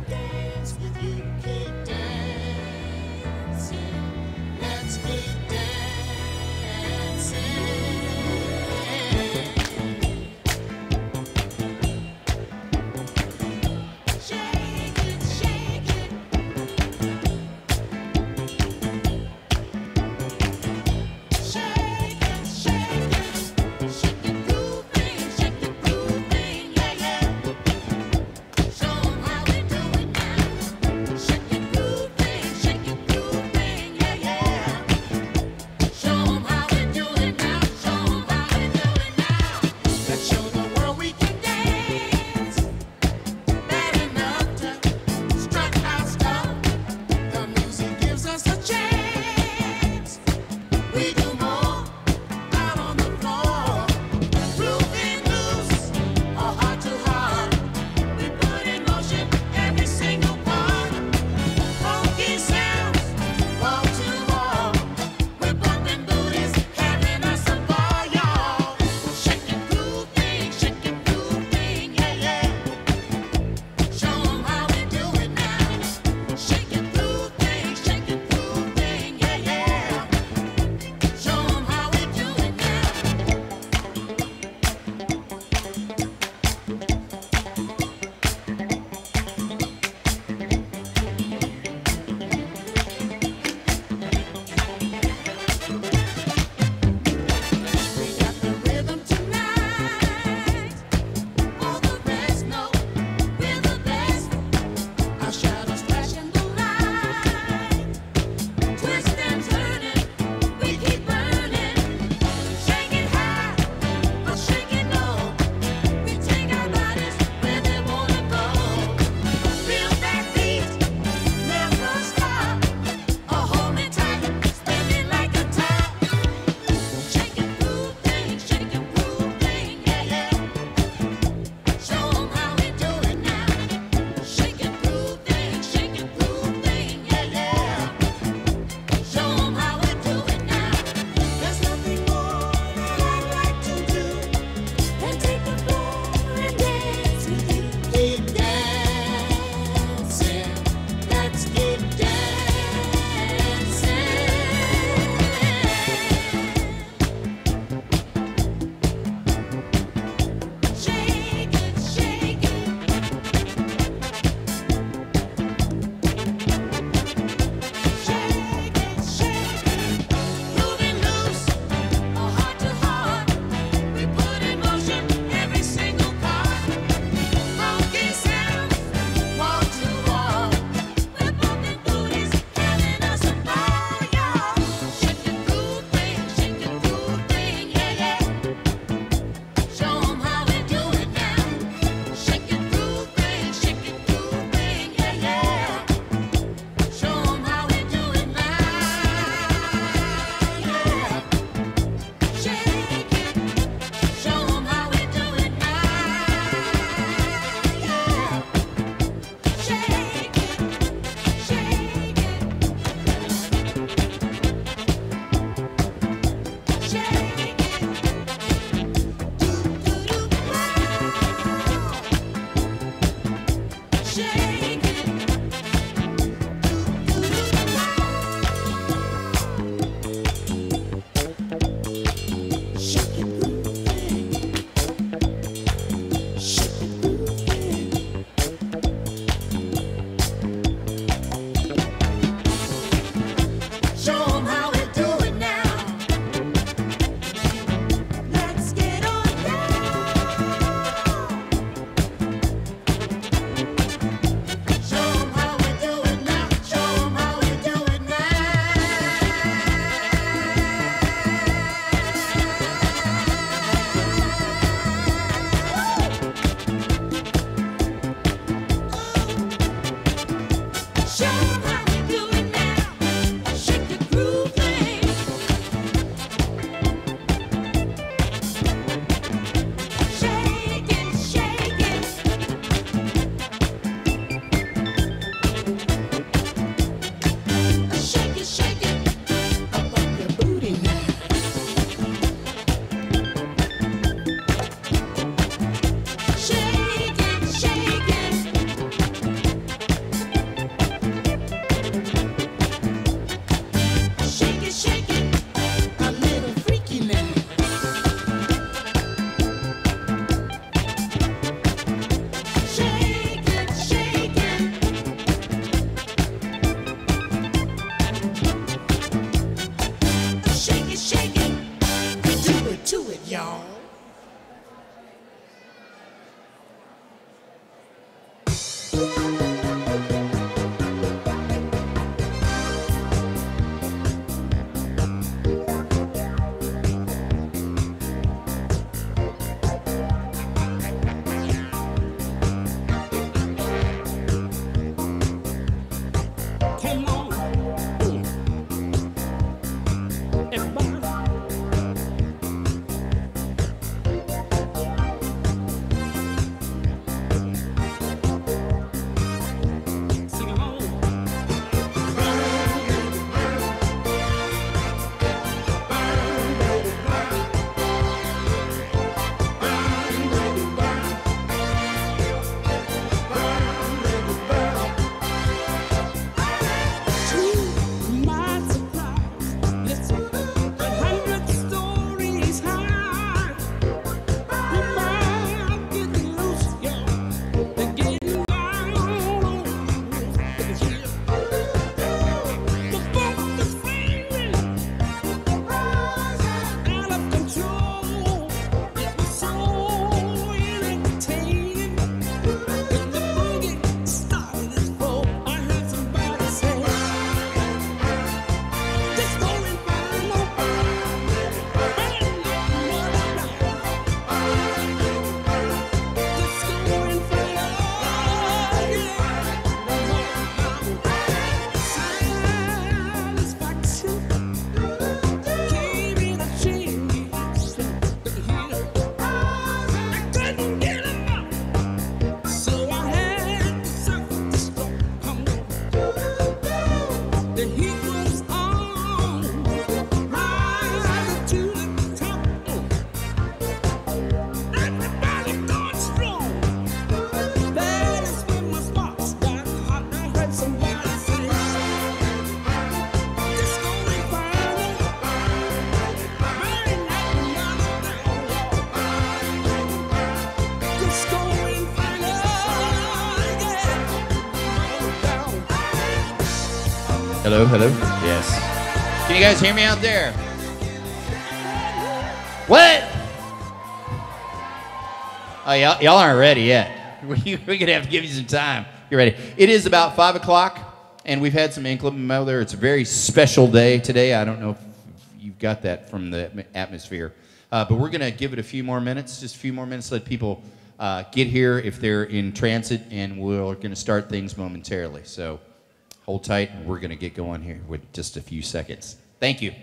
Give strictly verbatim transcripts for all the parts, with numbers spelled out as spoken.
dance with you, keep dancing. Let's keep dancing. Shake it, shake it. Shake it, shake it. Shake it, grooving, shake it, grooving, yeah, yeah. Show 'em how we do it now. Shake it, grooving, shake it, grooving, yeah, yeah. Hello, hello. Yes. Can you guys hear me out there? What? Oh, y'all, y'all aren't ready yet. We're going to have to give you some time. Get ready. It is about five o'clock, and we've had some inclement weather. It's a very special day today. I don't know if you've got that from the atmosphere. Uh, but we're going to give it a few more minutes, just a few more minutes, let people uh, get here if they're in transit, and we're going to start things momentarily. So hold tight, and we're going to get going here with just a few seconds. Thank you.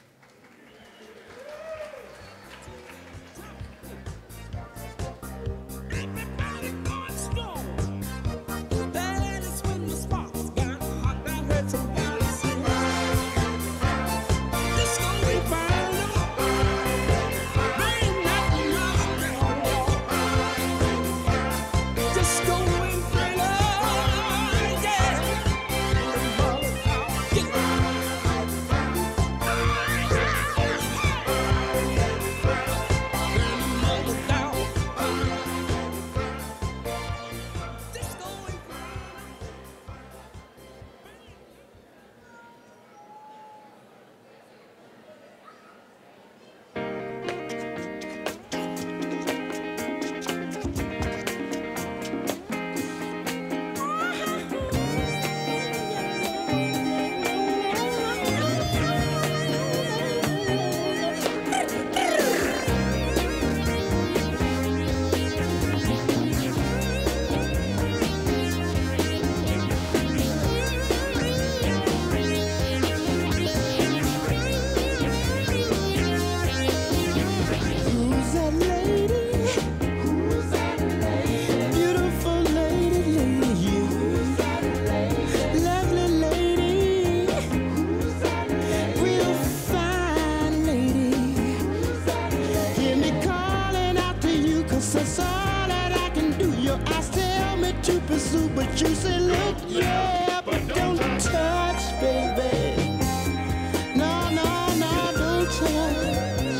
But you say, look, yeah, but don't touch, baby. No, no, no, don't touch.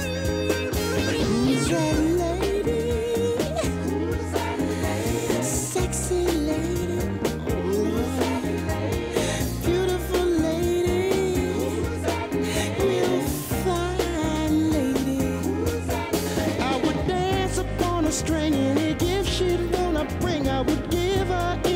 Who's that lady? Who's that lady? Sexy lady. Who's that lady? Beautiful lady. Who's that lady? Real fine lady. Who's that lady? I would dance upon a string, any gift she'd wanna bring, I would give her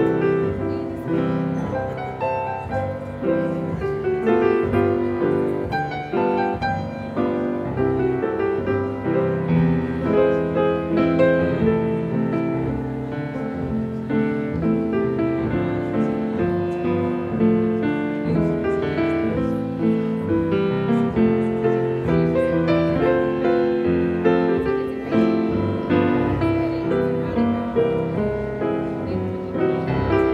Thank you.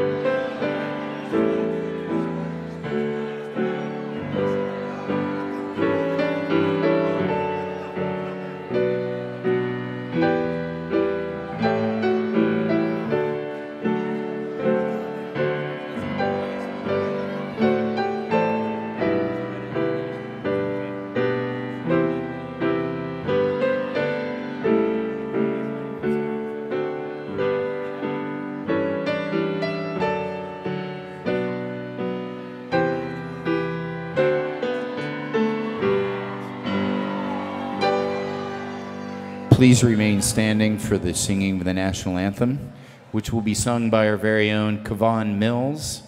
Please remain standing for the singing of the national anthem, which will be sung by our very own Kevon Mills.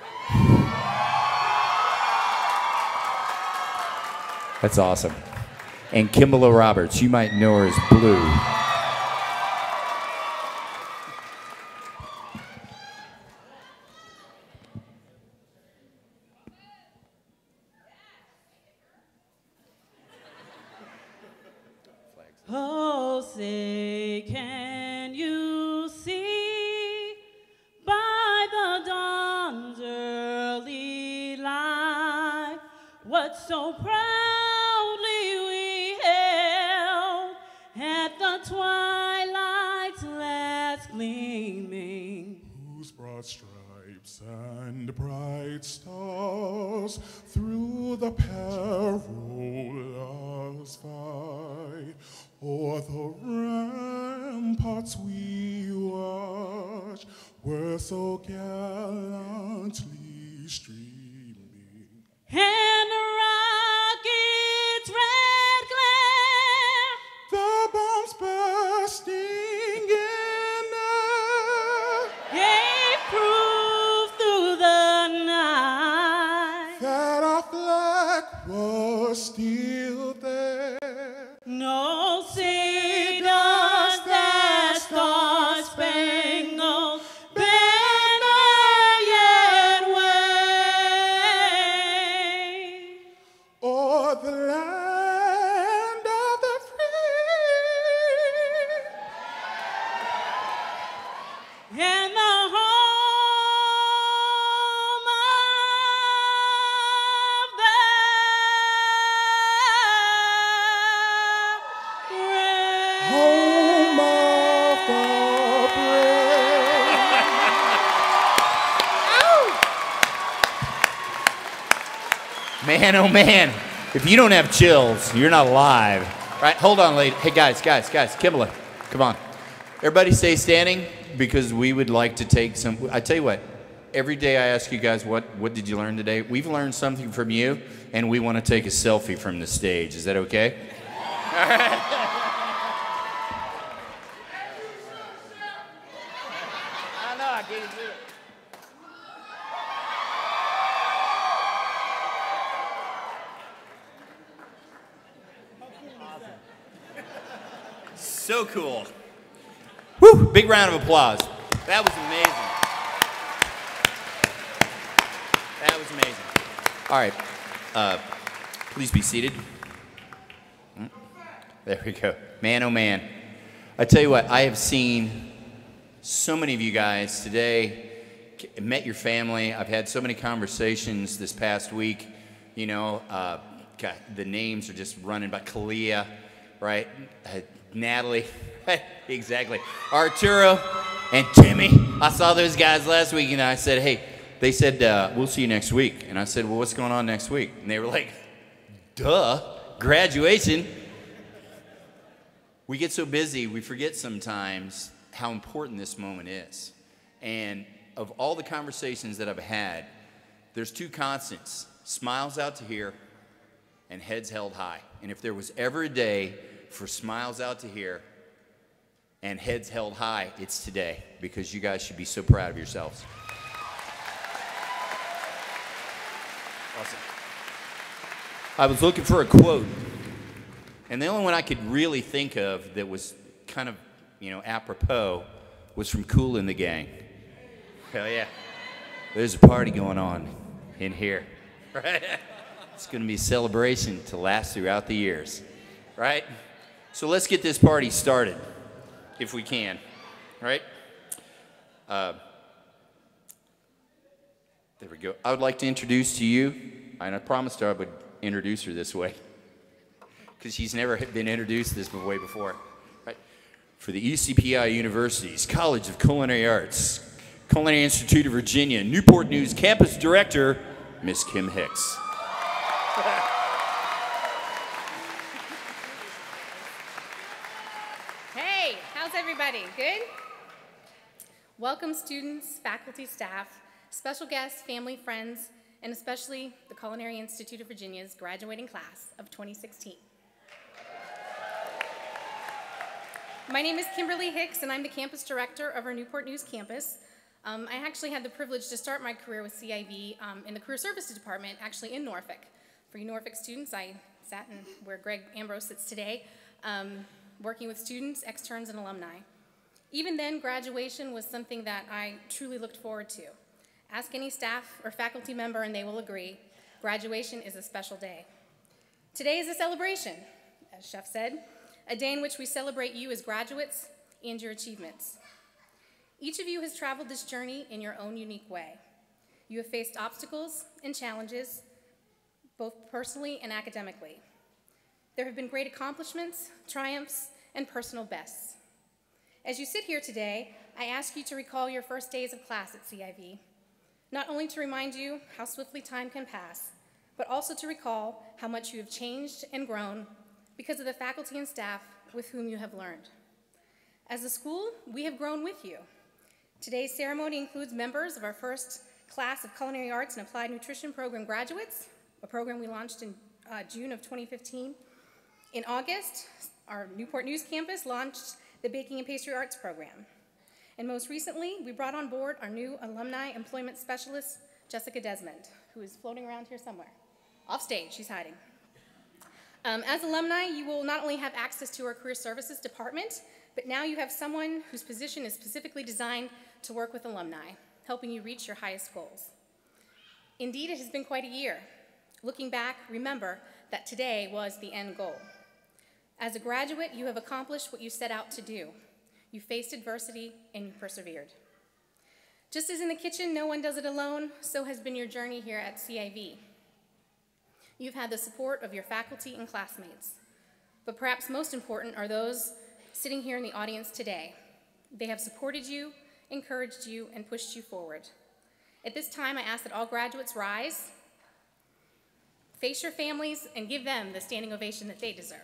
That's awesome. And Kimberly Roberts, you might know her as Blue. Oh, say, can you see by the dawn's early light what so proudly we held at the twilight's last gleaming? Whose broad stripes and bright stars through the perilous fight o'er the ramparts we watched were so gallantly streaming. And the rocket's red glare, The bombs bursting in air gave proof through the night. that our flag was still there. No, say does that star-spangled banner yet wave O'er the land of the free. and the home of the brave? Home of the brave. Man, oh man, if you don't have chills, you're not alive. Right, hold on, lady. Hey, guys, guys, guys, Kimberly, come on. Everybody stay standing because we would like to take some, I tell you what, every day I ask you guys, what, what did you learn today? We've learned something from you, and we want to take a selfie from the stage. Is that okay? All right. I know, I can't do it. So cool. Woo! Big round of applause. That was amazing. That was amazing. All right. Uh, please be seated. Mm. There we go. Man, oh man. I tell you what, I have seen so many of you guys today, met your family. I've had so many conversations this past week. You know, uh, God, the names are just running by. Kalia, right? Uh, Natalie, exactly. Arturo and Timmy. I saw those guys last week, and I said, hey, they said, uh, we'll see you next week. And I said, well, what's going on next week? And they were like, duh, graduation. We get so busy, we forget sometimes how important this moment is. And of all the conversations that I've had, there's two constants, smiles out to here and heads held high. And if there was ever a day for smiles out to here and heads held high, it's today, because you guys should be so proud of yourselves. Awesome. I was looking for a quote, and the only one I could really think of that was kind of, you know, apropos was from Kool and the Gang. Hell yeah. There's a party going on in here, right? It's going to be a celebration to last throughout the years, right? So let's get this party started, if we can, right? Uh, There we go. I would like to introduce to you, and I promised her I would introduce her this way, because she's never been introduced this way before. Right. For the E C P I University's College of Culinary Arts, Culinary Institute of Virginia, Newport News Campus Director, Miss Kim Hicks. Hey, how's everybody? Good? Welcome students, faculty, staff, special guests, family, friends, and especially the Culinary Institute of Virginia's graduating class of twenty sixteen. My name is Kimberly Hicks, and I'm the campus director of our Newport News campus. Um, I actually had the privilege to start my career with C I V um, in the Career Services Department, actually in Norfolk. For you Norfolk students, I sat in where Greg Ambrose sits today, um, working with students, externs, and alumni. Even then, graduation was something that I truly looked forward to. Ask any staff or faculty member and they will agree, graduation is a special day. Today is a celebration, as Chef said, a day in which we celebrate you as graduates and your achievements. Each of you has traveled this journey in your own unique way. You have faced obstacles and challenges, both personally and academically. There have been great accomplishments, triumphs, and personal bests. As you sit here today, I ask you to recall your first days of class at C I V, not only to remind you how swiftly time can pass, but also to recall how much you have changed and grown because of the faculty and staff with whom you have learned. As a school, we have grown with you. Today's ceremony includes members of our first class of Culinary Arts and Applied Nutrition Program graduates, a program we launched in uh, June of twenty fifteen. In August, our Newport News campus launched the Baking and Pastry Arts program. And most recently, we brought on board our new alumni employment specialist, Jessica Desmond, who is floating around here somewhere. Off stage, she's hiding. Um, as alumni, you will not only have access to our career services department, but now you have someone whose position is specifically designed to work with alumni, helping you reach your highest goals. Indeed, it has been quite a year. Looking back, remember that today was the end goal. As a graduate, you have accomplished what you set out to do. You faced adversity and you persevered. Just as in the kitchen, no one does it alone, so has been your journey here at C I V. You've had the support of your faculty and classmates, but perhaps most important are those sitting here in the audience today. They have supported you, encouraged you, and pushed you forward. At this time, I ask that all graduates rise, face your families, and give them the standing ovation that they deserve.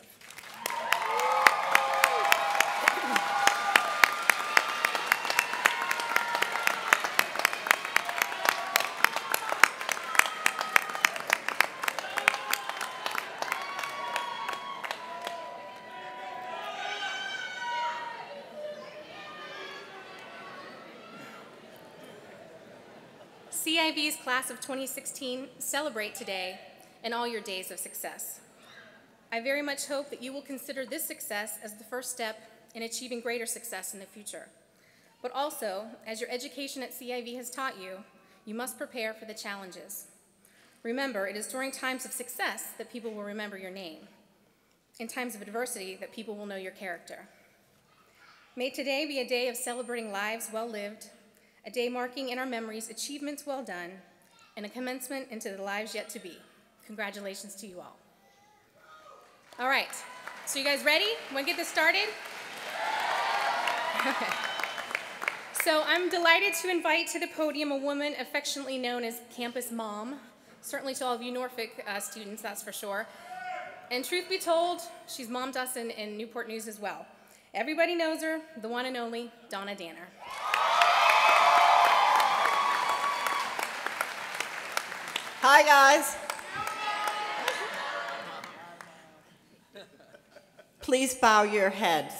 C I V's class of twenty sixteen celebrate today and all your days of success. I very much hope that you will consider this success as the first step in achieving greater success in the future. But also, as your education at C I V has taught you, you must prepare for the challenges. Remember, it is during times of success that people will remember your name. In times of adversity, that people will know your character. May today be a day of celebrating lives well lived, a day marking in our memories achievements well done, and a commencement into the lives yet to be. Congratulations to you all. All right, so you guys ready? Want to get this started? Okay. So I'm delighted to invite to the podium a woman affectionately known as Campus Mom, certainly to all of you Norfolk uh, students, that's for sure. And truth be told, she's mommed us in, in Newport News as well. Everybody knows her, the one and only Donna Danner. Hi, guys. Please bow your heads.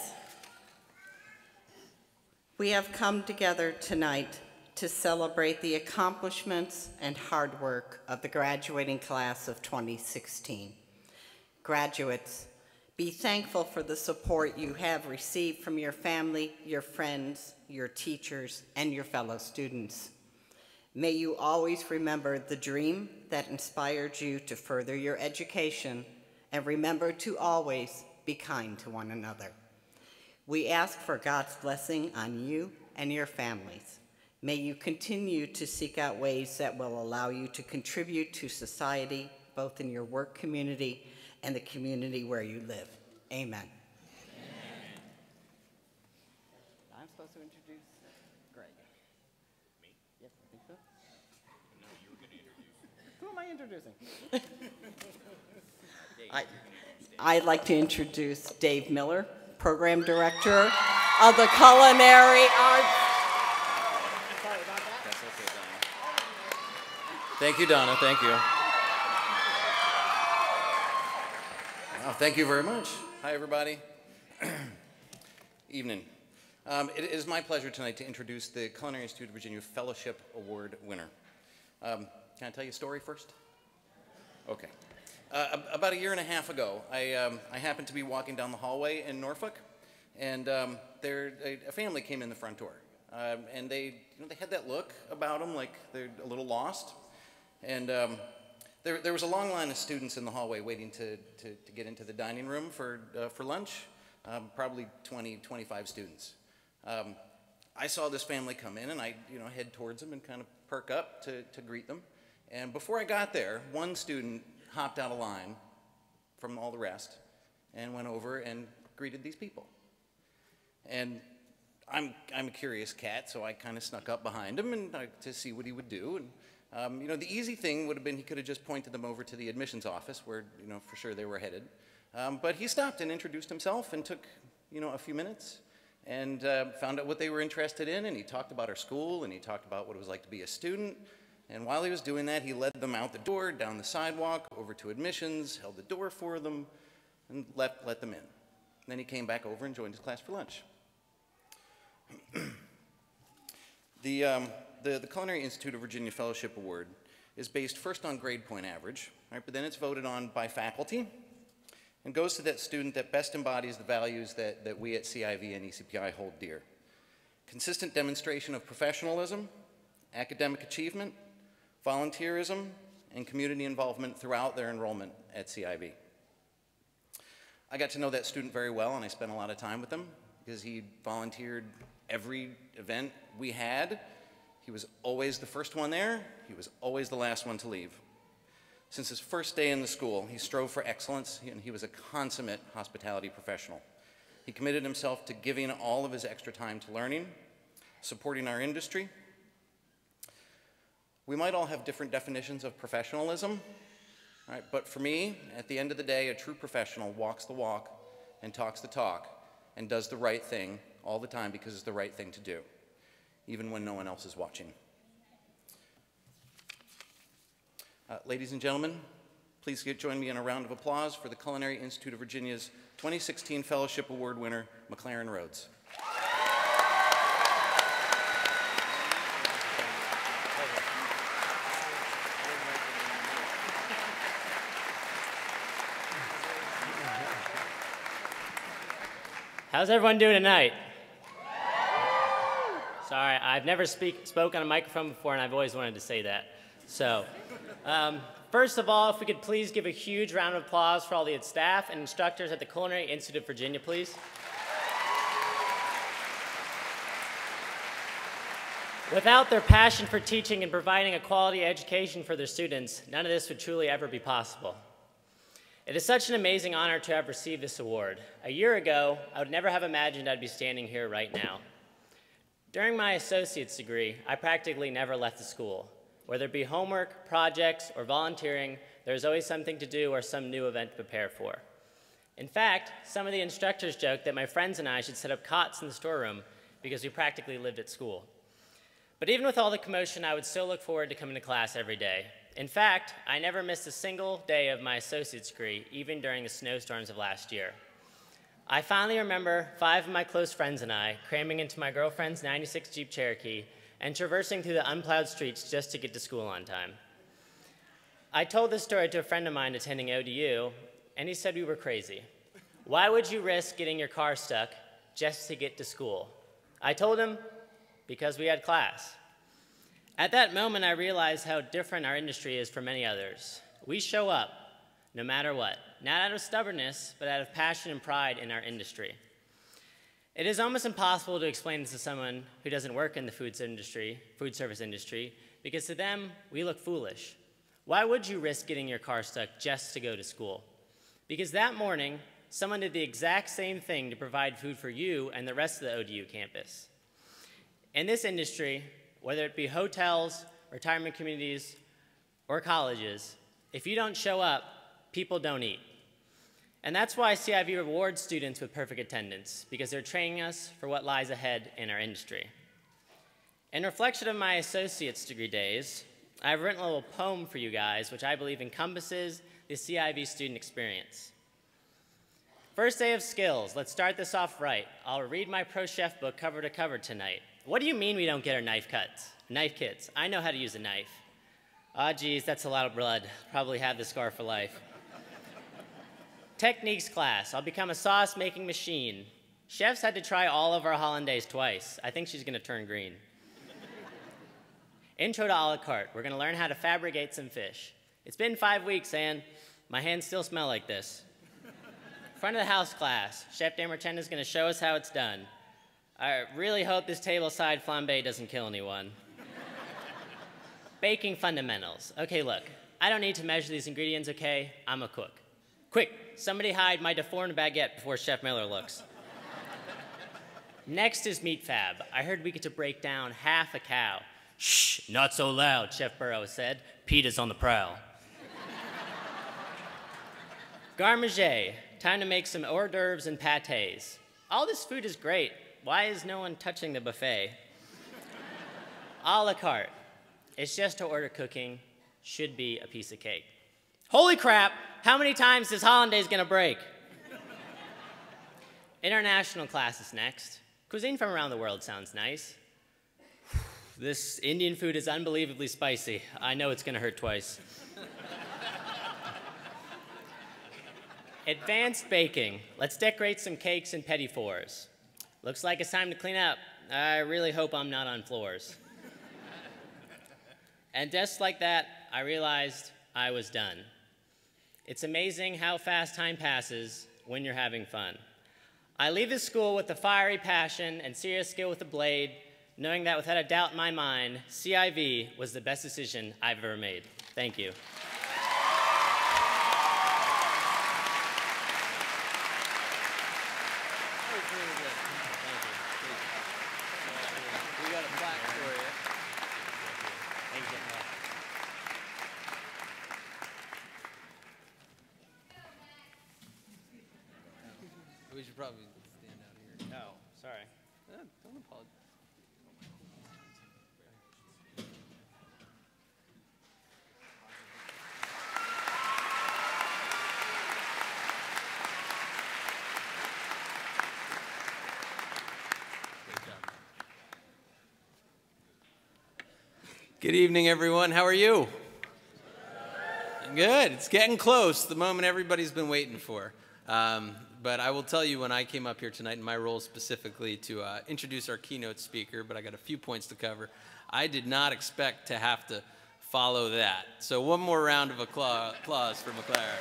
We have come together tonight to celebrate the accomplishments and hard work of the graduating class of twenty sixteen. Graduates, be thankful for the support you have received from your family, your friends, your teachers, and your fellow students. May you always remember the dream that inspired you to further your education, and remember to always be kind to one another. We ask for God's blessing on you and your families. May you continue to seek out ways that will allow you to contribute to society, both in your work community and the community where you live. Amen. Amen. I'm supposed to introduce Greg. Me? Yes, I think so. No, you were going to introduce. Who am I introducing? I, I'd like to introduce Dave Miller, Program Director of the Culinary Arts. Sorry about that. That's okay, Donna. Thank you, Donna. Thank you. Wow, thank you very much. Hi, everybody. Evening. Um, it is my pleasure tonight to introduce the Culinary Institute of Virginia Fellowship Award winner. Um, can I tell you a story first? Okay. Uh, about a year and a half ago, I, um, I happened to be walking down the hallway in Norfolk, and um, there, a, a family came in the front door. Um, and they, you know, they had that look about them, like they're a little lost. And um, there, there was a long line of students in the hallway waiting to, to, to get into the dining room for, uh, for lunch, um, probably twenty, twenty-five students. Um, I saw this family come in, and I you know, head towards them and kind of perk up to, to greet them. And before I got there, one student hopped out of line from all the rest and went over and greeted these people. And I'm, I'm a curious cat, so I kind of snuck up behind him and, uh, to see what he would do. And um, you know, the easy thing would have been he could have just pointed them over to the admissions office where, you know, for sure they were headed. Um, but he stopped and introduced himself and took, you know, a few minutes and uh, found out what they were interested in. And he talked about our school, and he talked about what it was like to be a student. And while he was doing that, he led them out the door, down the sidewalk, over to admissions, held the door for them, and let, let them in. And then he came back over and joined his class for lunch. the, um, the, the Culinary Institute of Virginia Fellowship Award is based first on grade point average, right, but then it's voted on by faculty and goes to that student that best embodies the values that, that we at C I V and E C P I hold dear. Consistent demonstration of professionalism, academic achievement, volunteerism, and community involvement throughout their enrollment at C I V. I got to know that student very well, and I spent a lot of time with him because he volunteered every event we had. He was always the first one there. He was always the last one to leave. Since his first day in the school, he strove for excellence, and he was a consummate hospitality professional. He committed himself to giving all of his extra time to learning, supporting our industry. We might all have different definitions of professionalism, right? But for me, at the end of the day, a true professional walks the walk and talks the talk and does the right thing all the time because it's the right thing to do, even when no one else is watching. Uh, ladies and gentlemen, please get, join me in a round of applause for the Culinary Institute of Virginia's twenty sixteen Fellowship Award winner, McLaren Rhodes. How's everyone doing tonight? Sorry, I've never speak, spoke on a microphone before, and I've always wanted to say that. So, um, first of all, if we could please give a huge round of applause for all the staff and instructors at the Culinary Institute of Virginia, please. Without their passion for teaching and providing a quality education for their students, none of this would truly ever be possible. It is such an amazing honor to have received this award. A year ago, I would never have imagined I'd be standing here right now. During my associate's degree, I practically never left the school. Whether it be homework, projects, or volunteering, there's always something to do or some new event to prepare for. In fact, some of the instructors joked that my friends and I should set up cots in the storeroom because we practically lived at school. But even with all the commotion, I would still look forward to coming to class every day. In fact, I never missed a single day of my associate's degree, even during the snowstorms of last year. I finally remember five of my close friends and I cramming into my girlfriend's ninety-six Jeep Cherokee and traversing through the unplowed streets just to get to school on time. I told this story to a friend of mine attending O D U, and he said we were crazy. Why would you risk getting your car stuck just to get to school? I told him, because we had class. At that moment, I realized how different our industry is from many others. We show up, no matter what, not out of stubbornness, but out of passion and pride in our industry. It is almost impossible to explain this to someone who doesn't work in the food industry, food service industry, because to them, we look foolish. Why would you risk getting your car stuck just to go to school? Because that morning, someone did the exact same thing to provide food for you and the rest of the O D U campus. In this industry, whether it be hotels, retirement communities, or colleges, if you don't show up, people don't eat. And that's why C I V rewards students with perfect attendance, because they're training us for what lies ahead in our industry. In reflection of my associate's degree days, I've written a little poem for you guys, which I believe encompasses the C I V student experience. First day of skills, let's start this off right. I'll read my pro chef book cover to cover tonight. What do you mean we don't get our knife cuts? Knife kits, I know how to use a knife. Ah, geez, that's a lot of blood. Probably have the scar for life. Techniques class, I'll become a sauce making machine. Chefs had to try all of our hollandaise twice. I think she's gonna turn green. Intro to a la carte, we're gonna learn how to fabricate some fish. It's been five weeks and my hands still smell like this. Front of the house class, Chef Damerchen is gonna show us how it's done. I really hope this tableside flambe doesn't kill anyone. Baking fundamentals. Okay, look, I don't need to measure these ingredients, okay? I'm a cook. Quick, somebody hide my deformed baguette before Chef Miller looks. Next is meat fab. I heard we get to break down half a cow. Shh, not so loud, Chef Burrow said. Pete is on the prowl. Garmager, time to make some hors d'oeuvres and pâtés. All this food is great. Why is no one touching the buffet? A la carte. It's just to order cooking. Should be a piece of cake. Holy crap, how many times is hollandaise gonna break? International classes next. Cuisine from around the world sounds nice. This Indian food is unbelievably spicy. I know it's gonna hurt twice. Advanced baking. Let's decorate some cakes and petit fours. Looks like it's time to clean up. I really hope I'm not on floors. And just like that, I realized I was done. It's amazing how fast time passes when you're having fun. I leave this school with a fiery passion and serious skill with a blade, knowing that without a doubt in my mind, C I V was the best decision I've ever made. Thank you. We got a plaque for you. Thank you. We should probably stand out here. Oh, sorry. Uh, don't apologize. Great job. Good evening, everyone. How are you? Good. It's getting close, the moment everybody's been waiting for. Um, but I will tell you, when I came up here tonight in my role specifically to uh, introduce our keynote speaker, but I got a few points to cover, I did not expect to have to follow that. So one more round of applause for McLaren.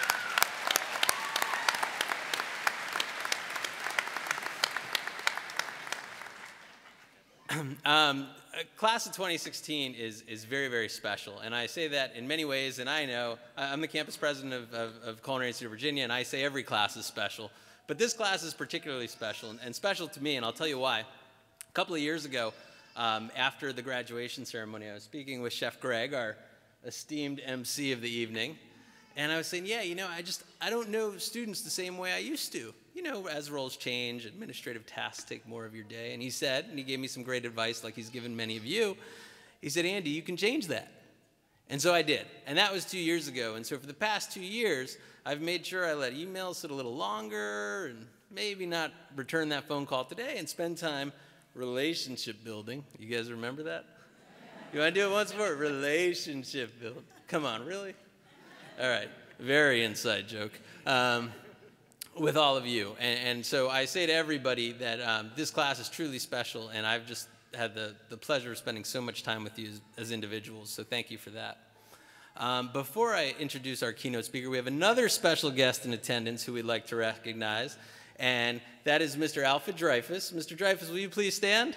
um, Class of twenty sixteen is, is very, very special, and I say that in many ways, and I know, I'm the campus president of, of, of Culinary Institute of Virginia, and I say every class is special, but this class is particularly special, and, and special to me, and I'll tell you why. A couple of years ago, um, after the graduation ceremony, I was speaking with Chef Greg, our esteemed M C of the evening, and I was saying, yeah, you know, I just, I don't know students the same way I used to. You know, as roles change, administrative tasks take more of your day. And he said, and he gave me some great advice like he's given many of you, he said, Andy, you can change that. And so I did. And that was two years ago. And so for the past two years, I've made sure I let emails sit a little longer and maybe not return that phone call today and spend time relationship building. You guys remember that? You want to do it once more? Relationship building. Come on, really? All right. Very inside joke. Um, with all of you. And, and so I say to everybody that um, this class is truly special, and I've just had the, the pleasure of spending so much time with you as, as individuals, so thank you for that. Um, before I introduce our keynote speaker, we have another special guest in attendance who we'd like to recognize, and that is Mister Alfred Dreyfus. Mister Dreyfus, will you please stand?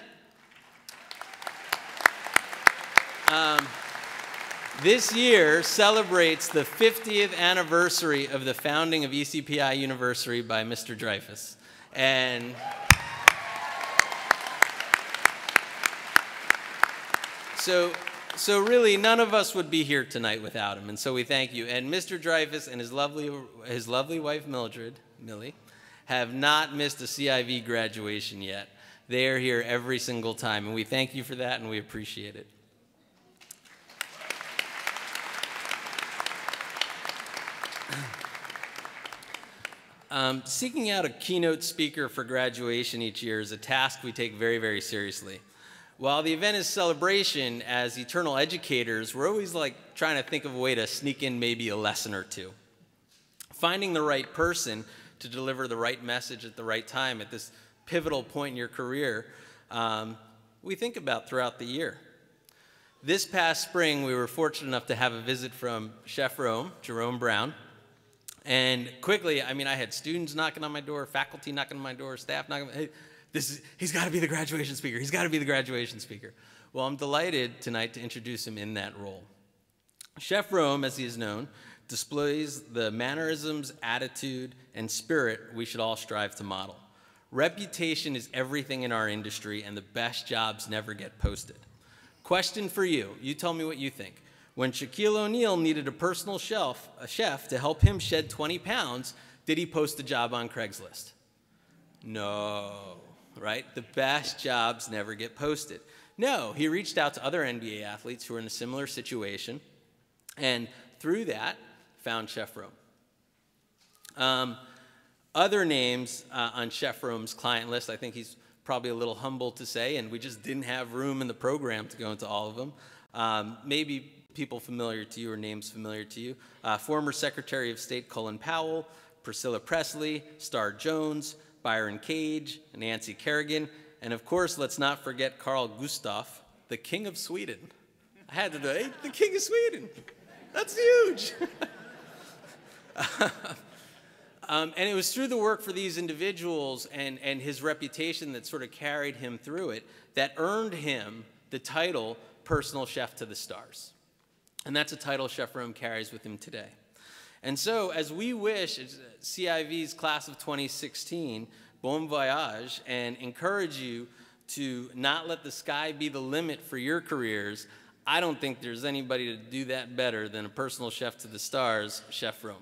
Um, this year celebrates the fiftieth anniversary of the founding of E C P I University by Mister Dreyfus. And so, so really, none of us would be here tonight without him, and so we thank you. And Mister Dreyfus and his lovely, his lovely wife, Mildred, Millie, have not missed a C I V graduation yet. They are here every single time, and we thank you for that, and we appreciate it. Um, seeking out a keynote speaker for graduation each year is a task we take very, very seriously. While the event is celebration, as eternal educators, we're always like trying to think of a way to sneak in maybe a lesson or two. Finding the right person to deliver the right message at the right time at this pivotal point in your career, um, we think about throughout the year. This past spring, we were fortunate enough to have a visit from Chef Rome, Jerome Brown. And quickly, I mean, I had students knocking on my door, faculty knocking on my door, staff knocking on my door. Hey, this is, he's got to be the graduation speaker. He's got to be the graduation speaker. Well, I'm delighted tonight to introduce him in that role. Chef Rome, as he is known, displays the mannerisms, attitude, and spirit we should all strive to model. Reputation is everything in our industry, and the best jobs never get posted. Question for you. You tell me what you think. When Shaquille O'Neal needed a personal chef, a chef to help him shed twenty pounds, did he post a job on Craigslist? No, right? The best jobs never get posted. No, he reached out to other N B A athletes who were in a similar situation, and through that, found Chef Rome. Um, other names uh, on Chef Rome's client list, I think he's probably a little humble to say, and we just didn't have room in the program to go into all of them. Um, maybe people familiar to you or names familiar to you. Uh, former Secretary of State Colin Powell, Priscilla Presley, Star Jones, Byron Cage, Nancy Kerrigan, and of course, let's not forget Carl Gustaf, the King of Sweden. I had to do it, hey, the King of Sweden. That's huge. um, and it was through the work for these individuals and, and his reputation that sort of carried him through it that earned him the title Personal Chef to the Stars. And that's a title Chef Rome carries with him today. And so, as we wish C I V's class of twenty sixteen, bon voyage, and encourage you to not let the sky be the limit for your careers, I don't think there's anybody to do that better than a personal chef to the stars, Chef Rome.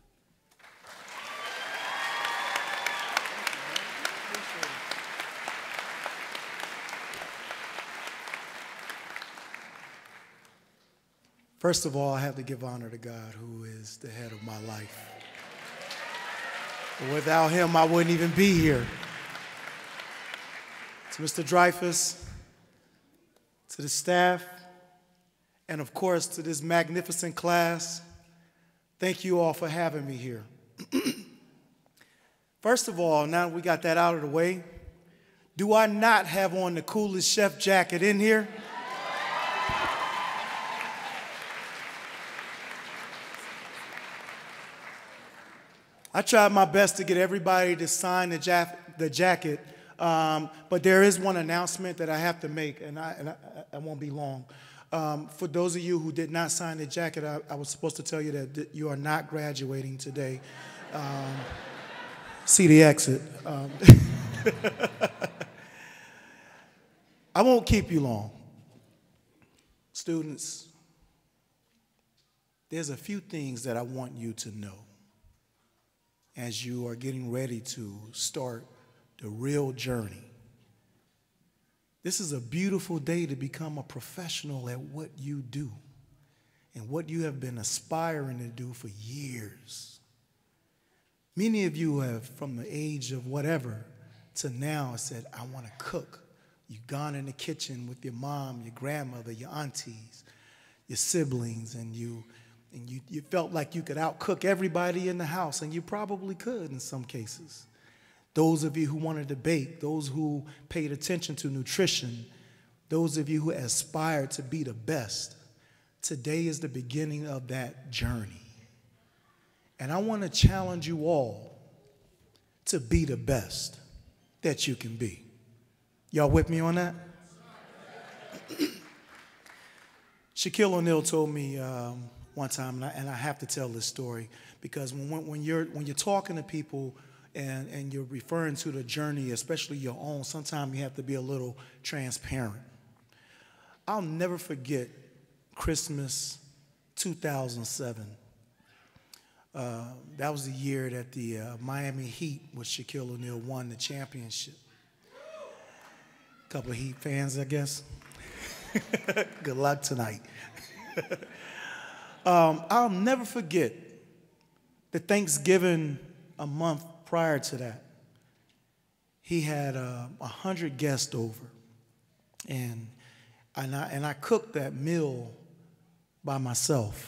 First of all, I have to give honor to God, who is the head of my life. Without him, I wouldn't even be here. To Mister Dreyfus, to the staff, and of course to this magnificent class, thank you all for having me here. First of all, now that we got that out of the way, do I not have on the coolest chef jacket in here? I tried my best to get everybody to sign the, ja the jacket, um, but there is one announcement that I have to make, and I, and I, I won't be long. Um, for those of you who did not sign the jacket, I, I was supposed to tell you that, that you are not graduating today. Um, see the exit. Um, I won't keep you long. Students, there's a few things that I want you to know as you are getting ready to start the real journey. This is a beautiful day to become a professional at what you do and what you have been aspiring to do for years. Many of you have, from the age of whatever to now, said, I want to cook. You've gone in the kitchen with your mom, your grandmother, your aunties, your siblings, and you And you, you felt like you could outcook everybody in the house, and you probably could in some cases. Those of you who wanted to bake, those who paid attention to nutrition, those of you who aspired to be the best, today is the beginning of that journey. And I want to challenge you all to be the best that you can be. Y'all with me on that? Shaquille O'Neal told me um, one time, and I, and I have to tell this story, because when, when, you're, when you're talking to people and, and you're referring to the journey, especially your own, sometimes you have to be a little transparent. I'll never forget Christmas two thousand seven. Uh, that was the year that the uh, Miami Heat with Shaquille O'Neal won the championship. A couple of Heat fans, I guess. Good luck tonight. um, I'll never forget the Thanksgiving a month prior to that. He had uh, a hundred guests over, and and I, and I cooked that meal by myself.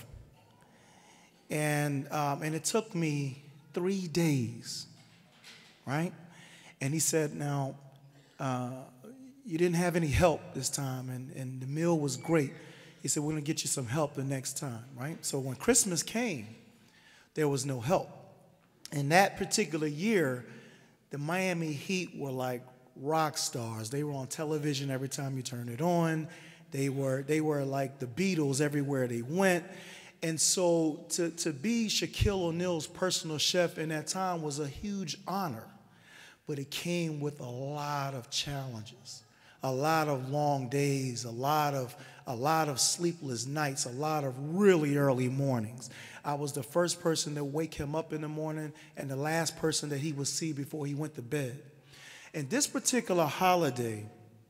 And, um, and it took me three days, right? And he said, now, uh, you didn't have any help this time, and, and the meal was great. He said, we're going to get you some help the next time, right? So when Christmas came, there was no help. And that particular year, the Miami Heat were like rock stars. They were on television every time you turned it on. They were, they were like the Beatles everywhere they went. And so to, to be Shaquille O'Neal's personal chef in that time was a huge honor. But it came with a lot of challenges, a lot of long days, a lot of, a lot of sleepless nights, a lot of really early mornings. I was the first person to wake him up in the morning and the last person that he would see before he went to bed. And this particular holiday,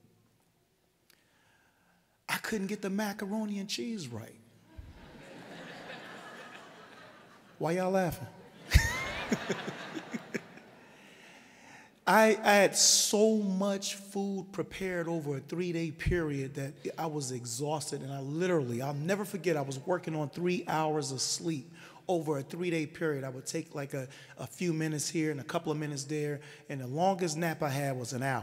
I couldn't get the macaroni and cheese right. Why y'all laughing? I, I had so much food prepared over a three-day period that I was exhausted, and I literally, I'll never forget, I was working on three hours of sleep over a three-day period. I would take like a, a few minutes here and a couple of minutes there, and the longest nap I had was an hour.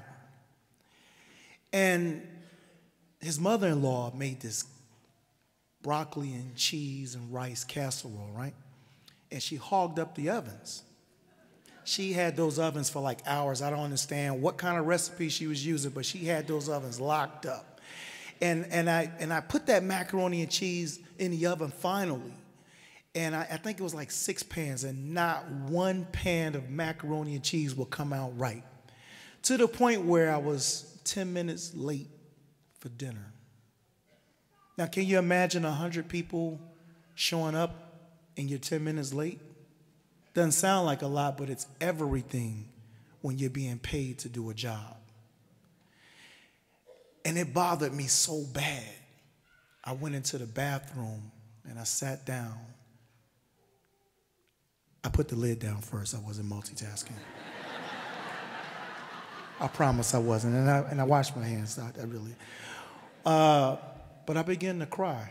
And his mother-in-law made this broccoli and cheese and rice casserole, right? And she hogged up the ovens. She had those ovens for like hours. I don't understand what kind of recipe she was using, but she had those ovens locked up. And, and, I, and I put that macaroni and cheese in the oven finally. And I, I think it was like six pans, and not one pan of macaroni and cheese will come out right. To the point where I was ten minutes late for dinner. Now, can you imagine one hundred people showing up and you're ten minutes late? Doesn't sound like a lot, but it's everything when you're being paid to do a job. And it bothered me so bad. I went into the bathroom and I sat down. I put the lid down first. I wasn't multitasking. I promise I wasn't. And I, and I washed my hands. I, I really. Uh, but I began to cry.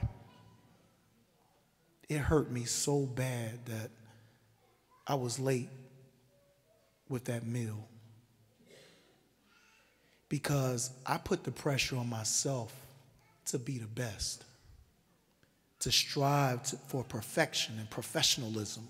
It hurt me so bad that I was late with that meal, because I put the pressure on myself to be the best, to strive to, for perfection and professionalism.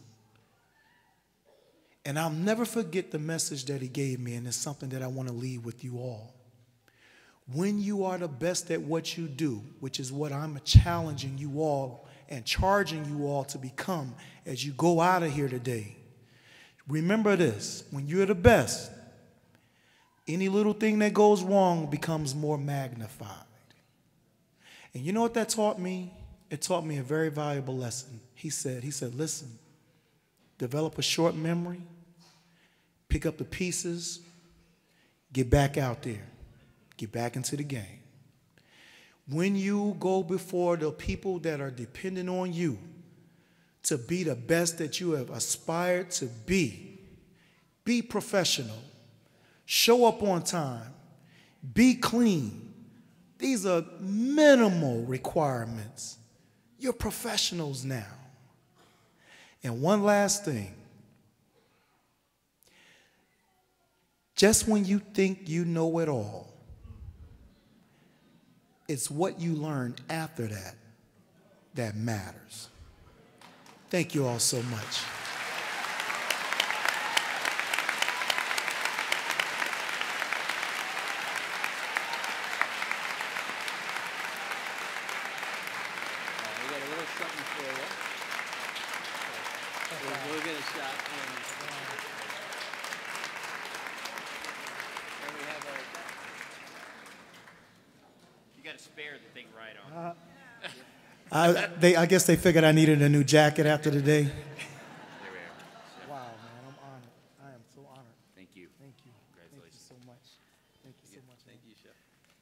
And I'll never forget the message that he gave me, and it's something that I want to leave with you all. When you are the best at what you do, which is what I'm challenging you all and charging you all to become as you go out of here today, remember this: when you're the best, any little thing that goes wrong becomes more magnified. And you know what that taught me? It taught me a very valuable lesson. He said, he said, listen, develop a short memory, pick up the pieces, get back out there, get back into the game. When you go before the people that are dependent on you to be the best that you have aspired to be, be professional, show up on time, be clean. These are minimal requirements. You're professionals now. And one last thing. Just when you think you know it all, it's what you learn after that that matters. Thank you all so much. something for you. We'll, we'll get a shot. And, and we have our, You got to spare the thing right on. Uh, I, they, I guess they figured I needed a new jacket after the day. There we are. Wow, man, I'm honored. I am so honored. Thank you. Thank you. Congratulations. Thank you so much. Thank you so much. thank you, Chef.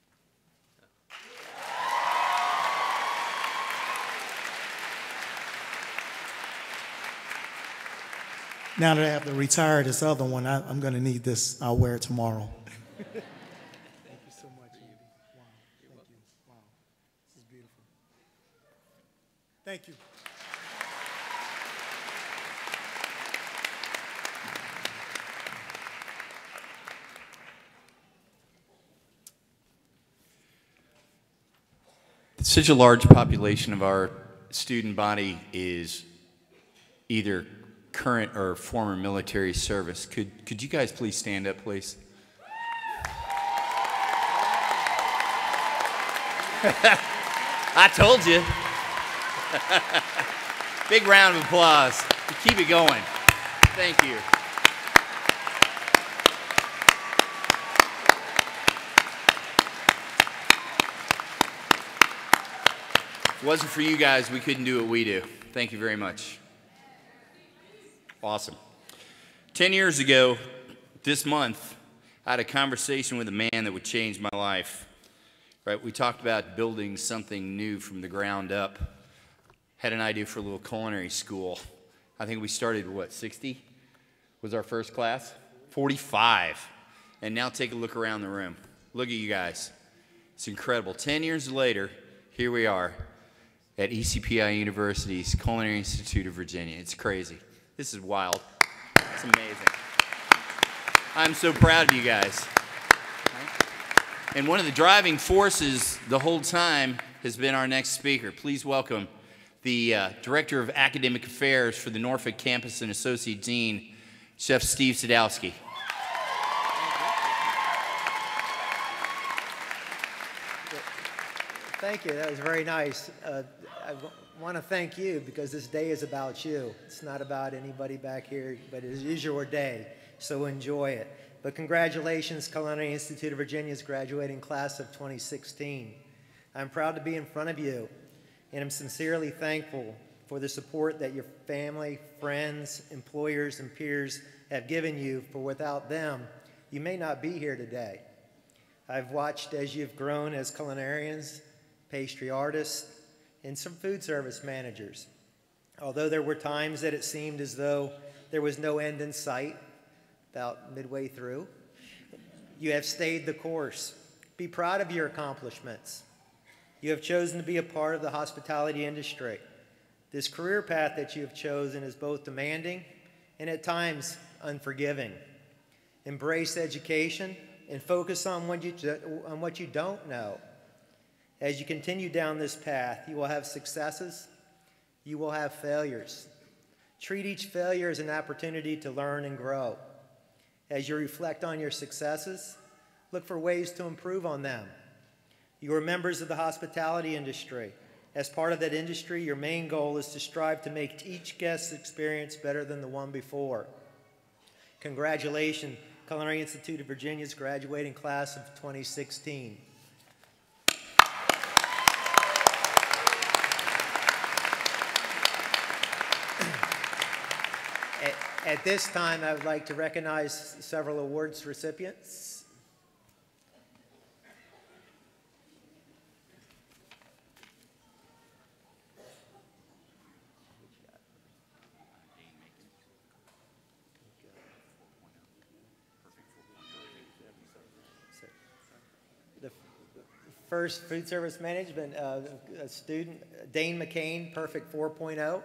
Now that I have to retire this other one, I, I'm going to need this. I'll wear it tomorrow. Thank you so much, Andy. Wow. Thank you. Wow. This is beautiful. Thank you. Such a large population of our student body is either current or former military service. Could, could you guys please stand up, please? I told you. Big round of applause. Keep it going. Thank you. If it wasn't for you guys, we couldn't do what we do. Thank you very much. Awesome. Ten years ago, this month, I had a conversation with a man that would change my life. Right? We talked about building something new from the ground up. Had an idea for a little culinary school. I think we started, what, sixty? Was our first class? forty-five. And now take a look around the room. Look at you guys. It's incredible. Ten years later, here we are at E C P I University's Culinary Institute of Virginia. It's crazy. This is wild. It's amazing. I'm so proud of you guys. And one of the driving forces the whole time has been our next speaker. Please welcome the uh, Director of Academic Affairs for the Norfolk Campus and Associate Dean, Chef Steve Sadowski. Thank you. That was very nice. Uh, I want to thank you because this day is about you. It's not about anybody back here, but it is your day, so enjoy it. But congratulations, Culinary Institute of Virginia's graduating class of twenty sixteen. I'm proud to be in front of you, and I'm sincerely thankful for the support that your family, friends, employers, and peers have given you, for without them, you may not be here today. I've watched as you've grown as culinarians, pastry artists, and some food service managers. Although there were times that it seemed as though there was no end in sight, about midway through, you have stayed the course. Be proud of your accomplishments. You have chosen to be a part of the hospitality industry. This career path that you have chosen is both demanding and at times unforgiving. Embrace education and focus on what you, on what you don't know. As you continue down this path, you will have successes, you will have failures. Treat each failure as an opportunity to learn and grow. As you reflect on your successes, look for ways to improve on them. You are members of the hospitality industry. As part of that industry, your main goal is to strive to make each guest's experience better than the one before. Congratulations, Culinary Institute of Virginia's graduating class of twenty sixteen. At this time, I would like to recognize several awards recipients. The first food service management uh, a student, Dane McCain, Perfect four point oh.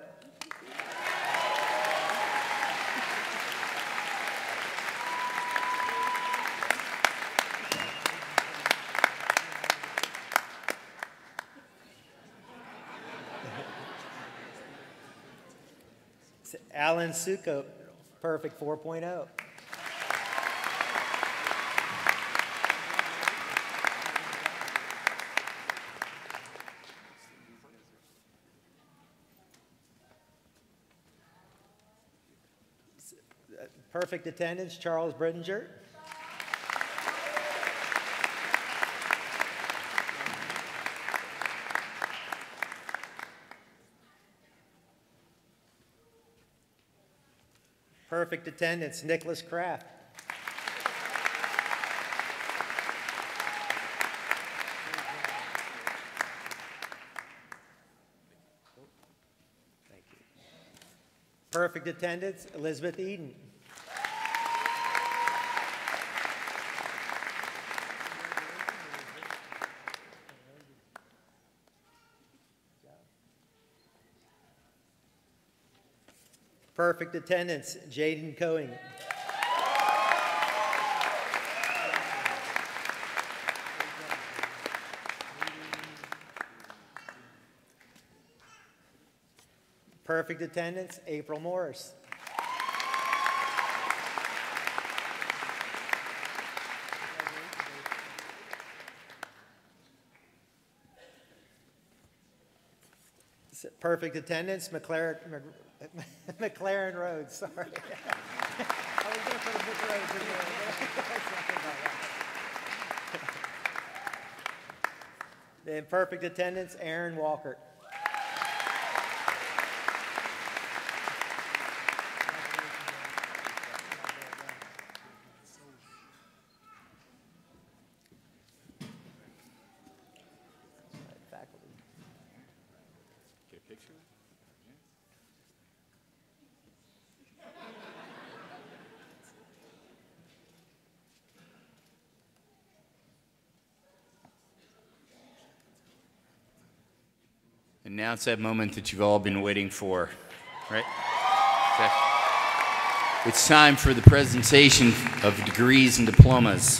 Alan Suko, Perfect four point oh. Perfect attendance, Charles Brittinger. Perfect attendance, Nicholas Kraft. Thank you. Perfect attendance, Elizabeth Eden. Perfect attendance, Jaden Coing. Perfect attendance, April Morris. Perfect attendance, McLaren, McLaren Rhodes, sorry. I was going to put a Mick Rhodes in there. In perfect attendance, Aaron Walker. And now it's that moment that you've all been waiting for, right? Okay. It's time for the presentation of degrees and diplomas.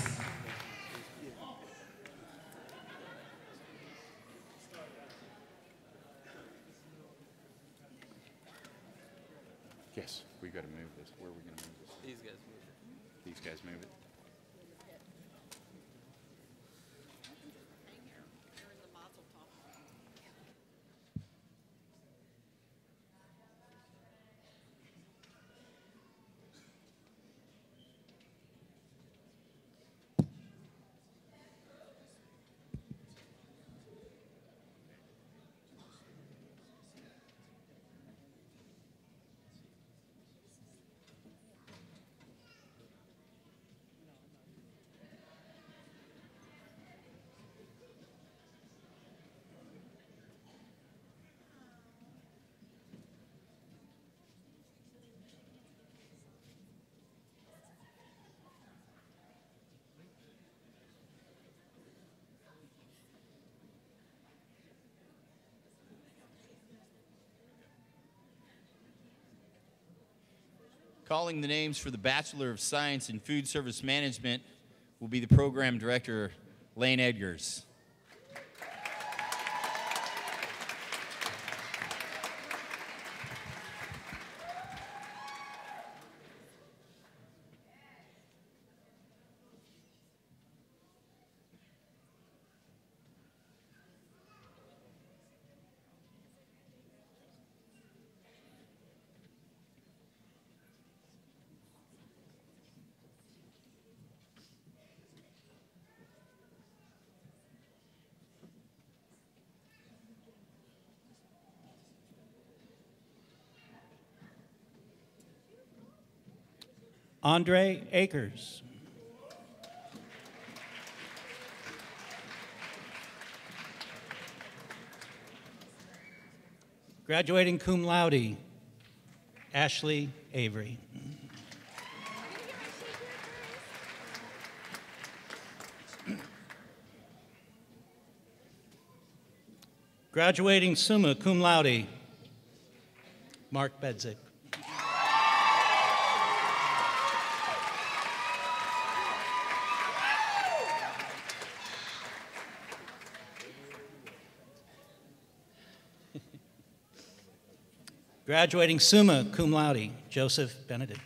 Yes, we got to move this. Where are we going to move this? These guys move it. These guys move it. Calling the names for the Bachelor of Science in Food Service Management will be the program director, Lane Edgars. Andre Akers. Graduating cum laude, Ashley Avery. Graduating summa cum laude, Mark Bedzik. Graduating summa cum laude, Joseph Benedict.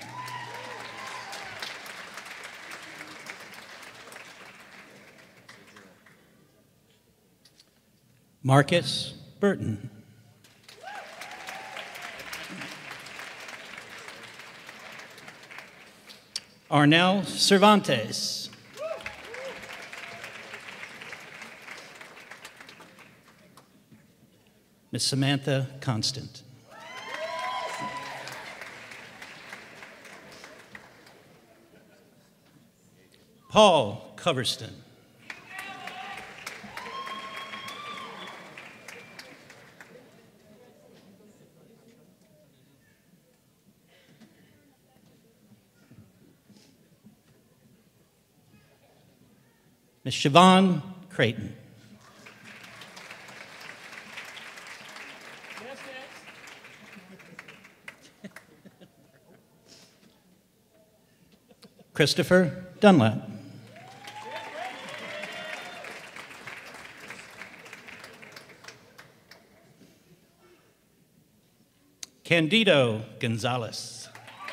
Marcus Burton. Arnel Cervantes. Miss Samantha Constant. Paul Coverston. Miss Siobhan Creighton. Christopher Dunlap. Candido Gonzalez.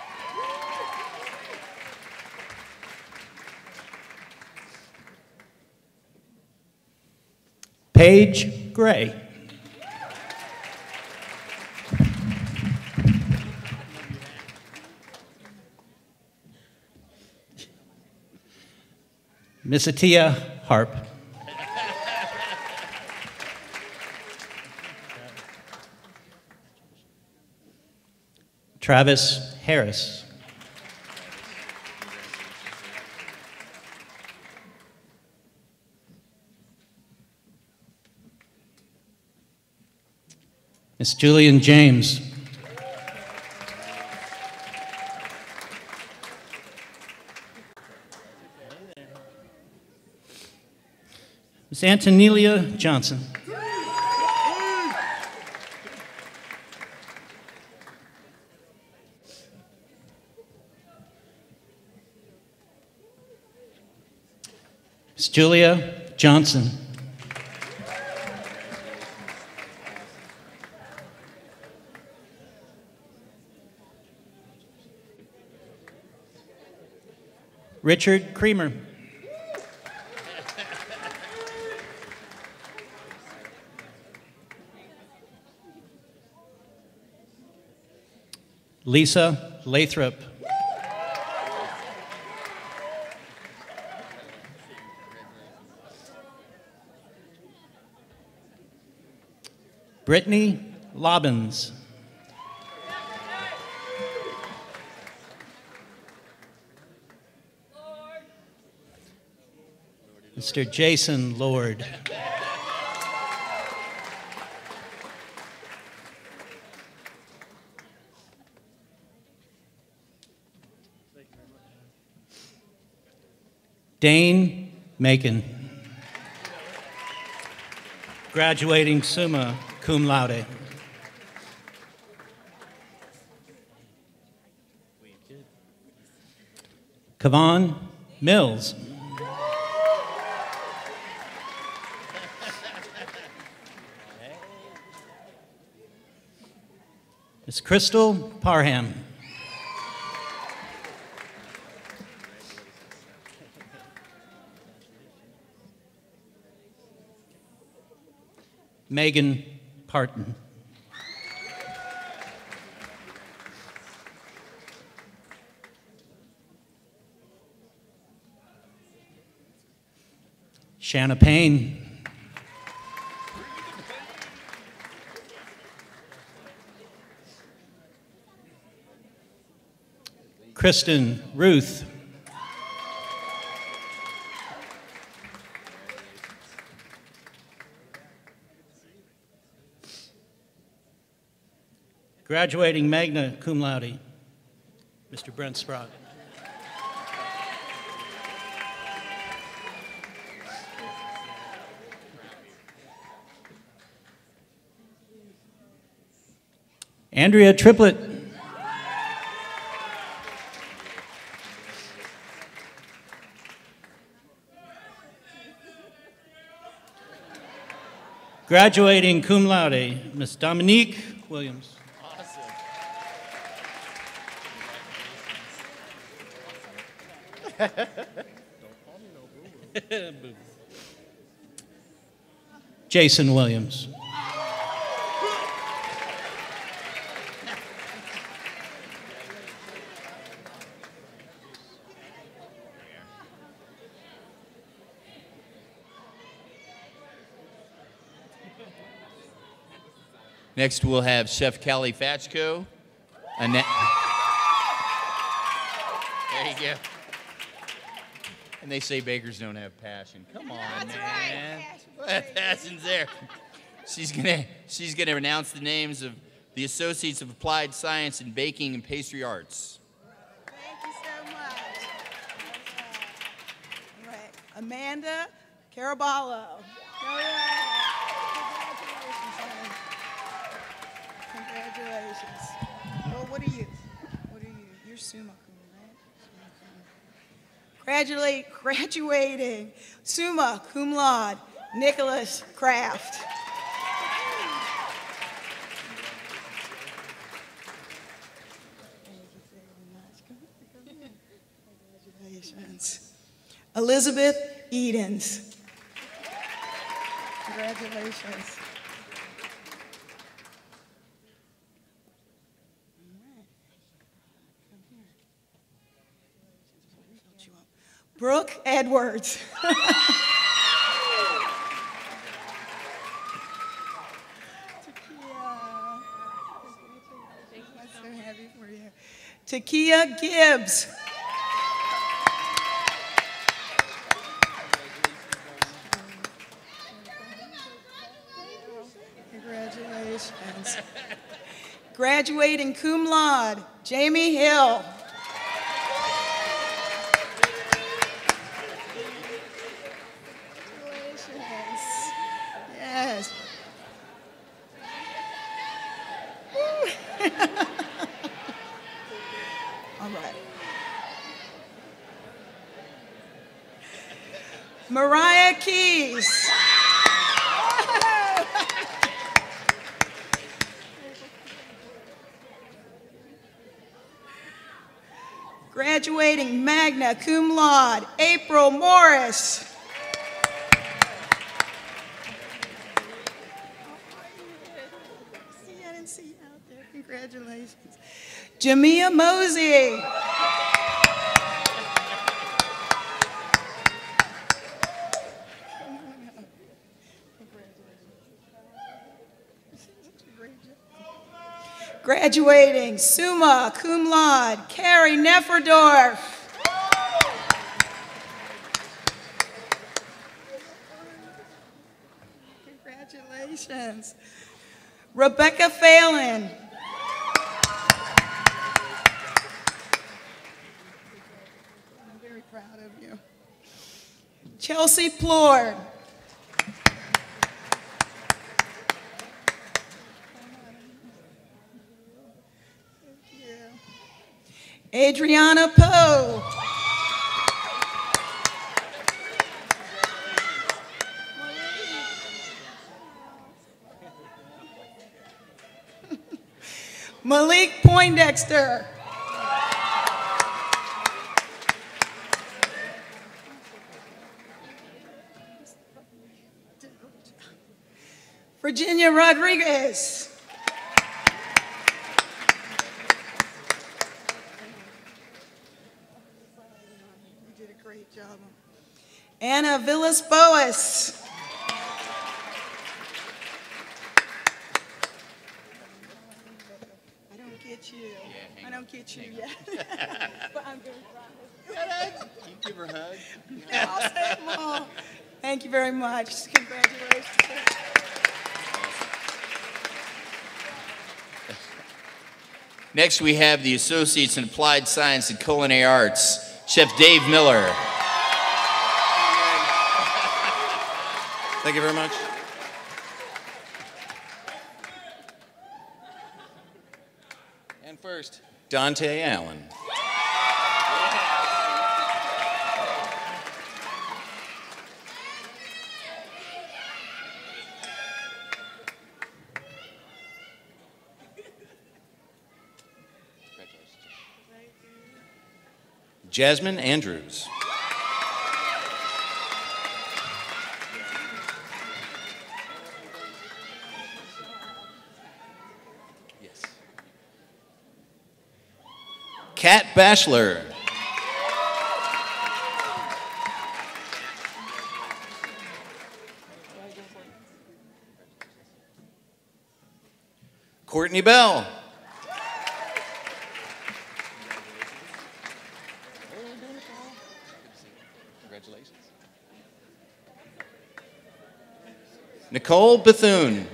Paige Gray. Miss Atia Harp. Travis Harris. Miss Julian James. Miss Antonelia Johnson. Miss Julia Johnson. Richard Creamer. Lisa Lathrop. Brittany Lobbins. Mister Jason Lord. Dane Macon. Graduating summa cum laude. Kavan Mills. Miss Crystal Parham. Megan Parton. Shanna Payne. Kristen Ruth. Graduating magna cum laude, Mister Brent Sprott. Andrea Triplett. Graduating cum laude, Miss Dominique Williams. Jason Williams. Next, we'll have Chef Callie Fatchko. Annette. There you go. And they say bakers don't have passion. Come on, That's man. right. What passion's there? She's gonna she's gonna announce the names of the Associates of Applied Science in Baking and Pastry Arts. Thank you so much. All right. Amanda Caraballo. All right. Congratulations, honey. Congratulations. Well, what are you? What are you? You're summa cum, right? Graduate, graduating summa cum laude, Nicholas Kraft. Congratulations. Elizabeth Edens. Congratulations. Brooke Edwards. So happy for you. Takia Gibbs. Congratulations. Graduating cum laude, Jamie Hill. Congratulations. Yes. Woo. All right. Mariah Keys. Graduating magna cum laude, April Morris. See, I didn't see you out there. Congratulations. Jamia Mosey. Graduating summa cum laude, Carrie Nefferdorf. Congratulations. Rebecca Phelan. I'm very proud of you. Chelsea Plord. Adriana Poe. Malik Poindexter. Virginia Rodriguez. You did a great job. Anna Villas Boas. I don't get you. I don't get you yet. But I'm very proud of you. Can you give her a hug? I'll say more. Thank you very much. Congratulations. Next, we have the Associates in Applied Science and Culinary Arts, Chef Dave Miller. Thank you very much. And first, Dante Allen. Jasmine Andrews. Yes. Kat Bachelor. Courtney Bell. Congratulations. Nicole Bethune.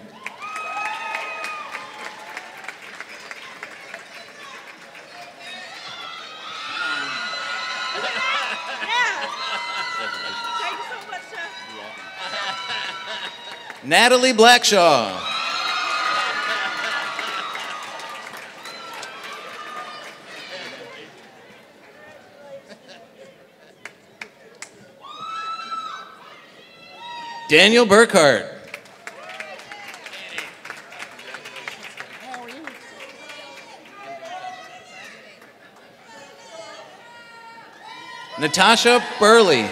Natalie Blackshaw. Daniel Burkhart. Natasha Burley.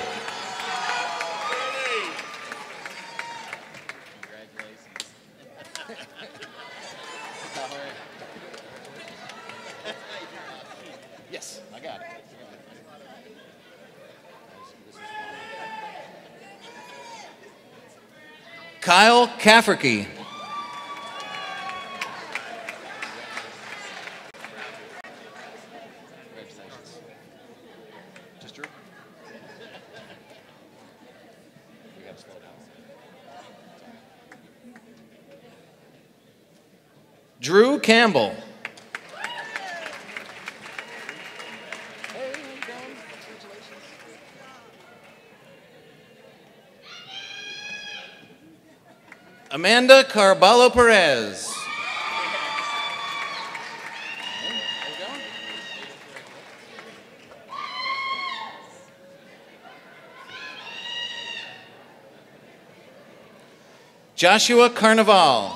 Yes, I got it. Kyle Cafferty. Congratulations. Just Drew? We gotta slow down. Drew Campbell. Amanda Carballo Perez. Joshua Carnival.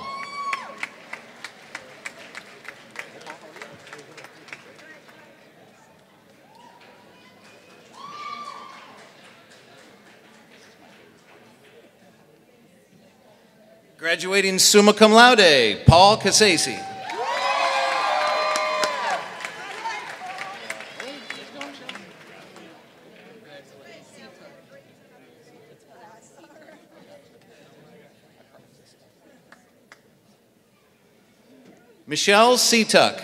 Graduating summa cum laude, Paul Casasi. Michelle Seatuck.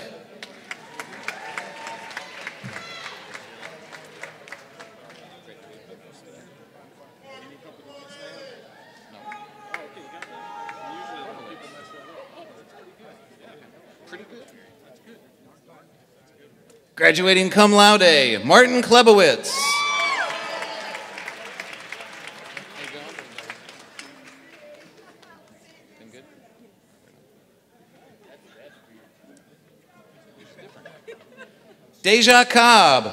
Graduating cum laude, Martin Klebowitz. Deja Cobb.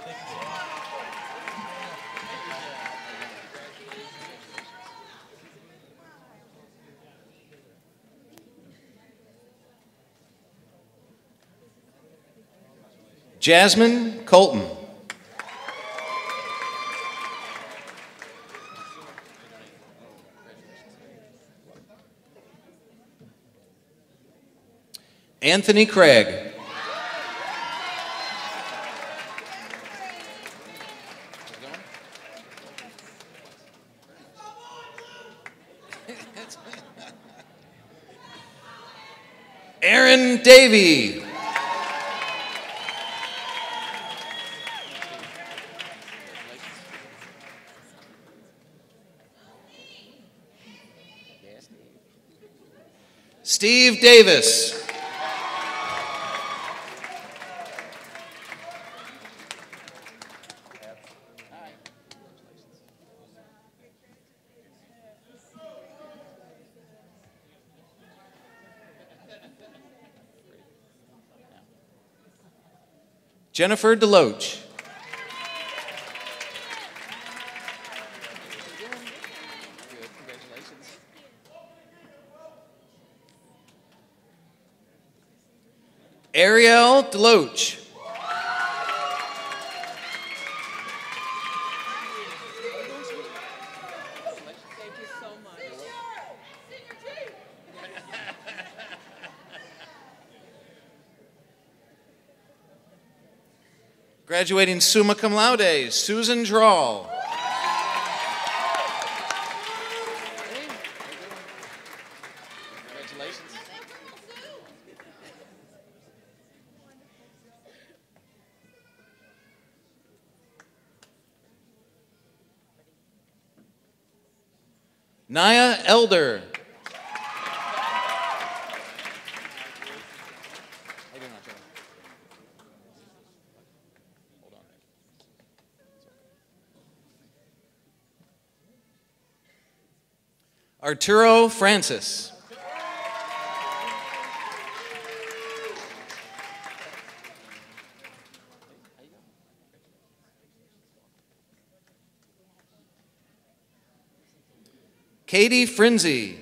Jasmine Colton. Anthony Craig. Aaron Davey. Steve Davis. Jennifer Deloach. Ariel Deloach. Graduating summa cum laude, Susan Drawl. Congratulations. Naya Elder. Arturo Francis. Katie Frinzy.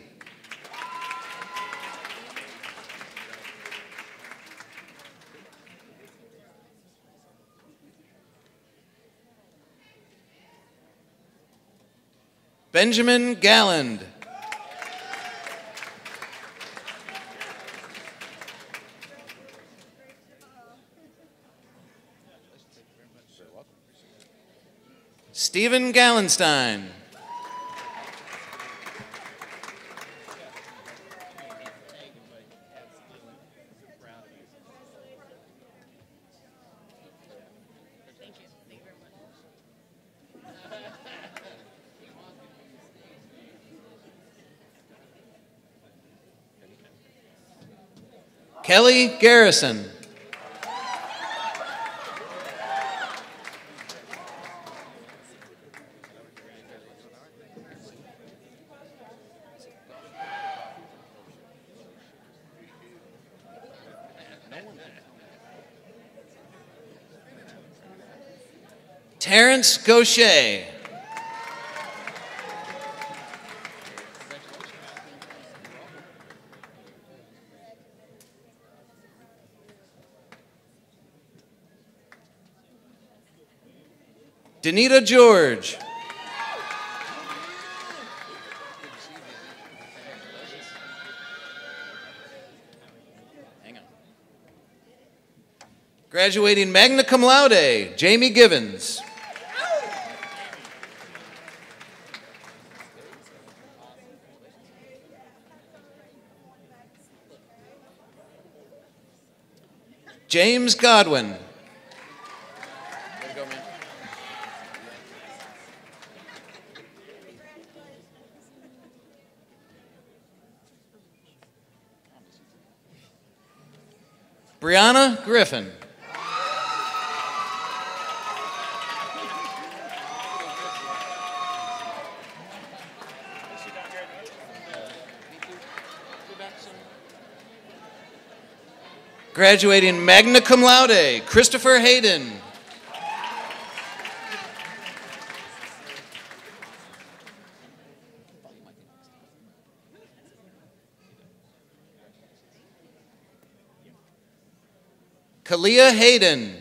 Benjamin Galland. Stephen Gallenstein. Kelly Garrison. Terrence Gaucher. Danita George. Hang on. Graduating magna cum laude, Jamie Givens. James Godwin. Brianna Griffin. Graduating magna cum laude, Christopher Hayden. Kalia Hayden.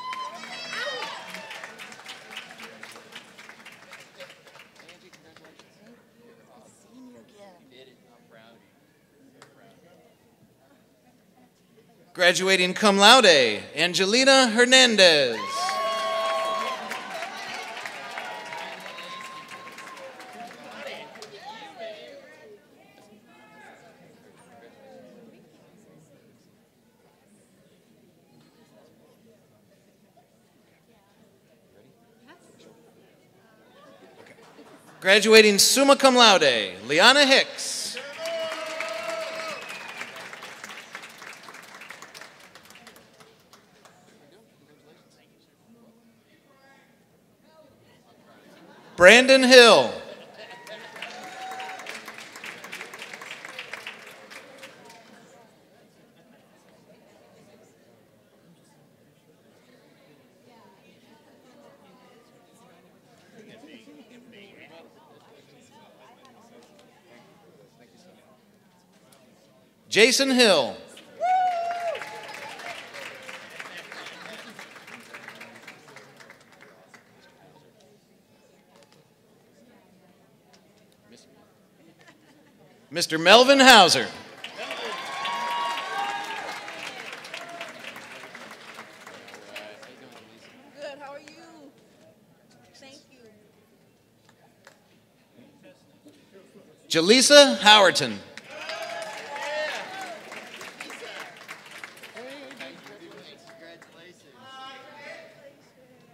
Graduating cum laude, Angelina Hernandez. Graduating summa cum laude, Liana Hicks. Brandon Hill. Jason Hill. Mister Melvin Hauser. Good, how are you? Thank you. Jaleesa Howerton.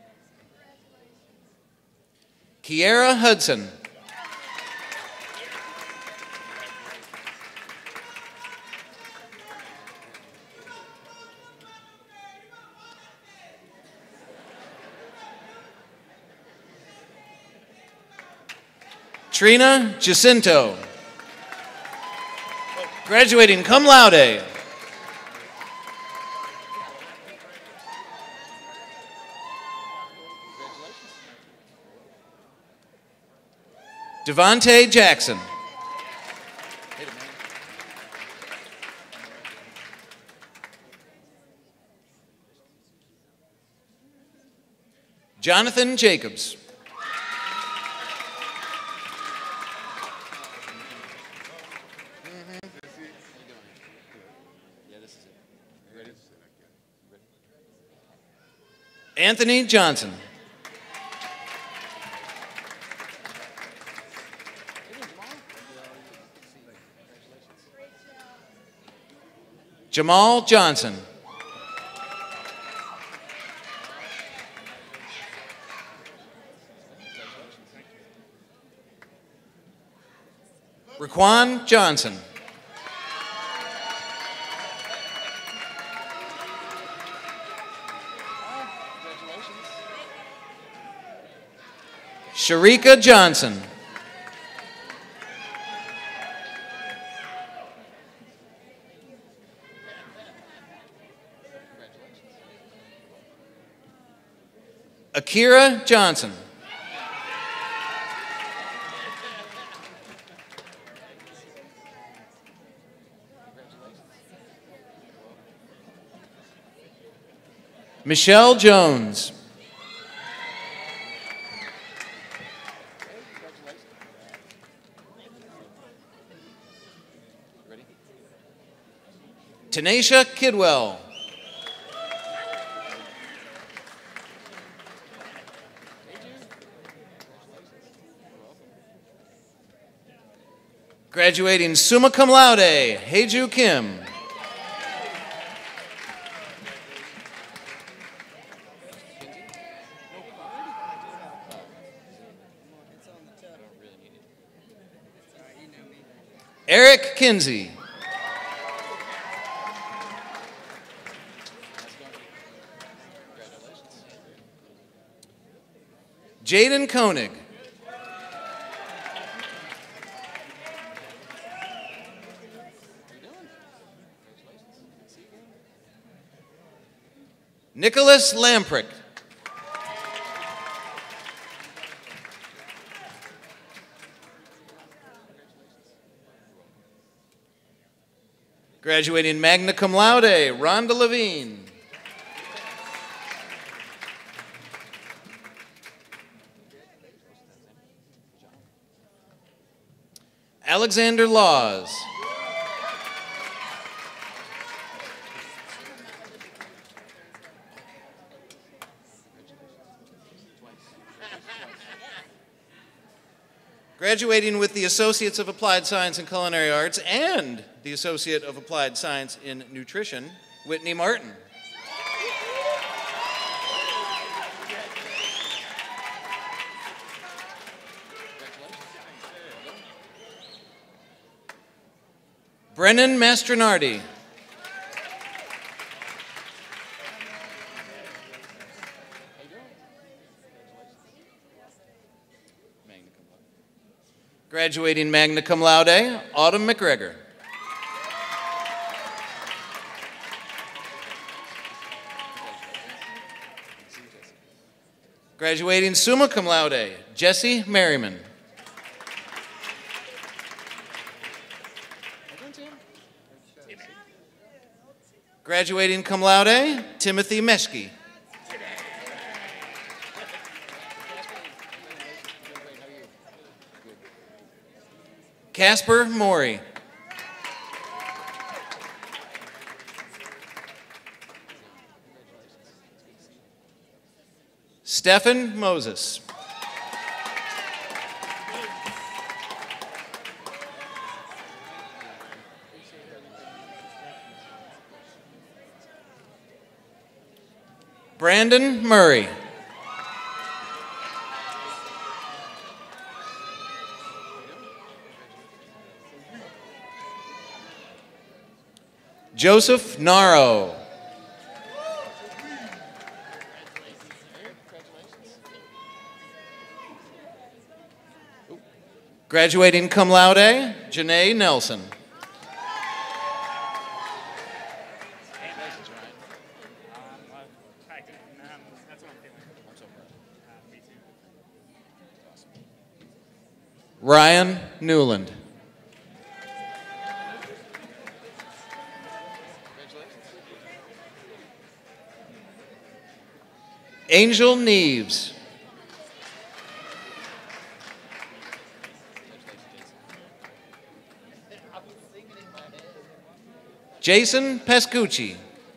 Kiera Hudson. Trina Jacinto. Graduating cum laude. Devontae Jackson. Jonathan Jacobs. Anthony Johnson. Jamal Johnson. Raquan Johnson. Sharika Johnson. Akira Johnson. Michelle Jones. Tanisha Kidwell. Graduating summa cum laude, Heju Kim. Eric Kinsey. Jaden Koenig. Nicholas Lamprick. Graduating magna cum laude, Rhonda Levine. Alexander Laws. Graduating with the Associates of Applied Science in Culinary Arts and the Associate of Applied Science in Nutrition, Whitney Martin. Brennan Mastronardi. Graduating magna cum laude, Autumn McGregor. Graduating summa cum laude, Jesse Merriman. Graduating cum laude, Timothy Meschke. Casper Maury. Stephen Moses. Brandon Murray. Joseph Naro. Graduating cum laude, Janae Nelson. Ryan Newland. Angel Neves. Jason Pescucci.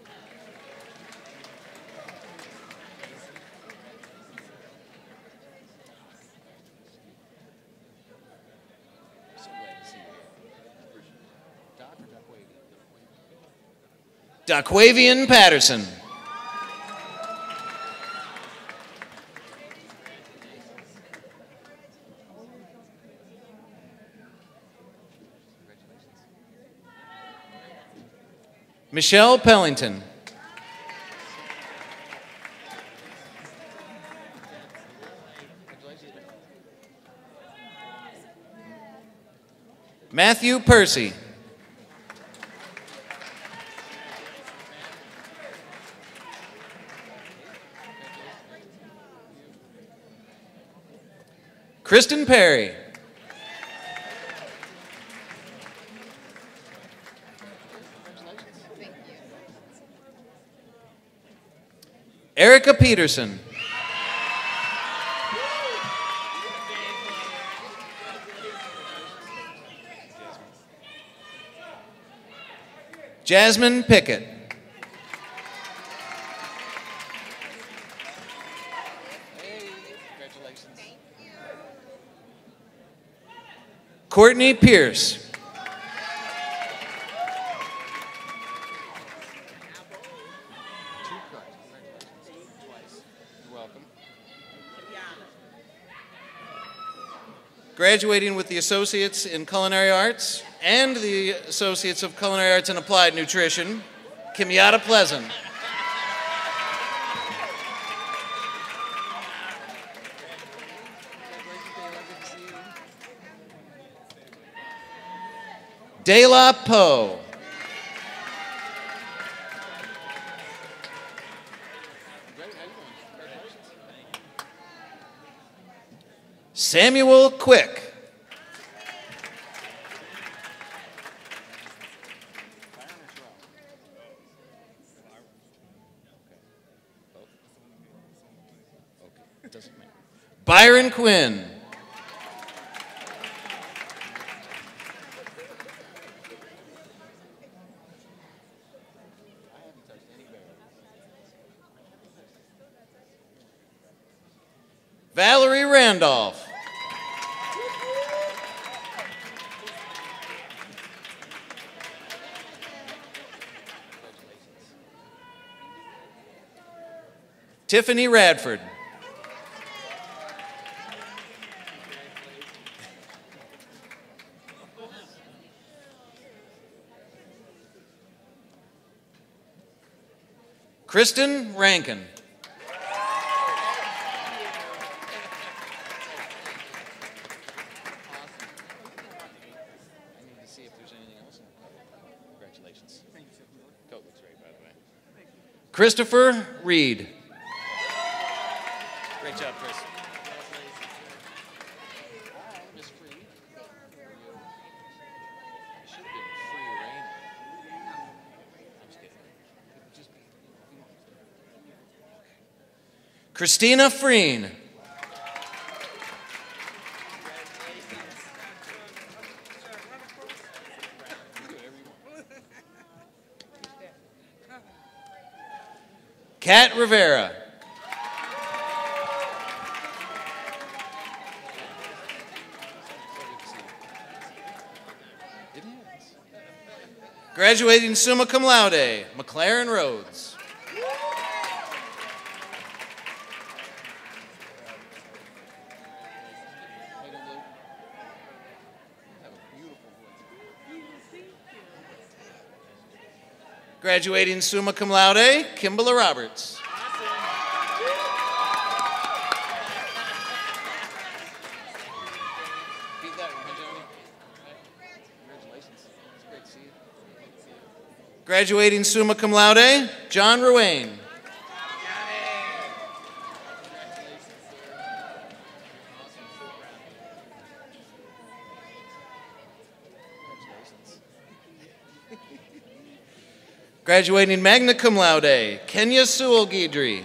Daquavian Patterson. Michelle Pellington. Matthew Percy. Kristen Perry. Erica Peterson. Jasmine Pickett. Courtney Pierce. Graduating with the Associates in Culinary Arts and the Associates of Culinary Arts and Applied Nutrition, Kimyata Pleasant. De La Poe. Samuel Quick. Byron Quinn. Valerie Randolph. Tiffany Radford. Kristen Rankin. Christopher Reed. Great job, Chris. Christina Freen. Kat Rivera. Graduating summa cum laude, McLaren Rhodes. Graduating summa cum laude, Kimberly Roberts. Beat that one. Graduating summa cum laude, John Ruane. Graduating magna cum laude, Kenya Sewell Guidry.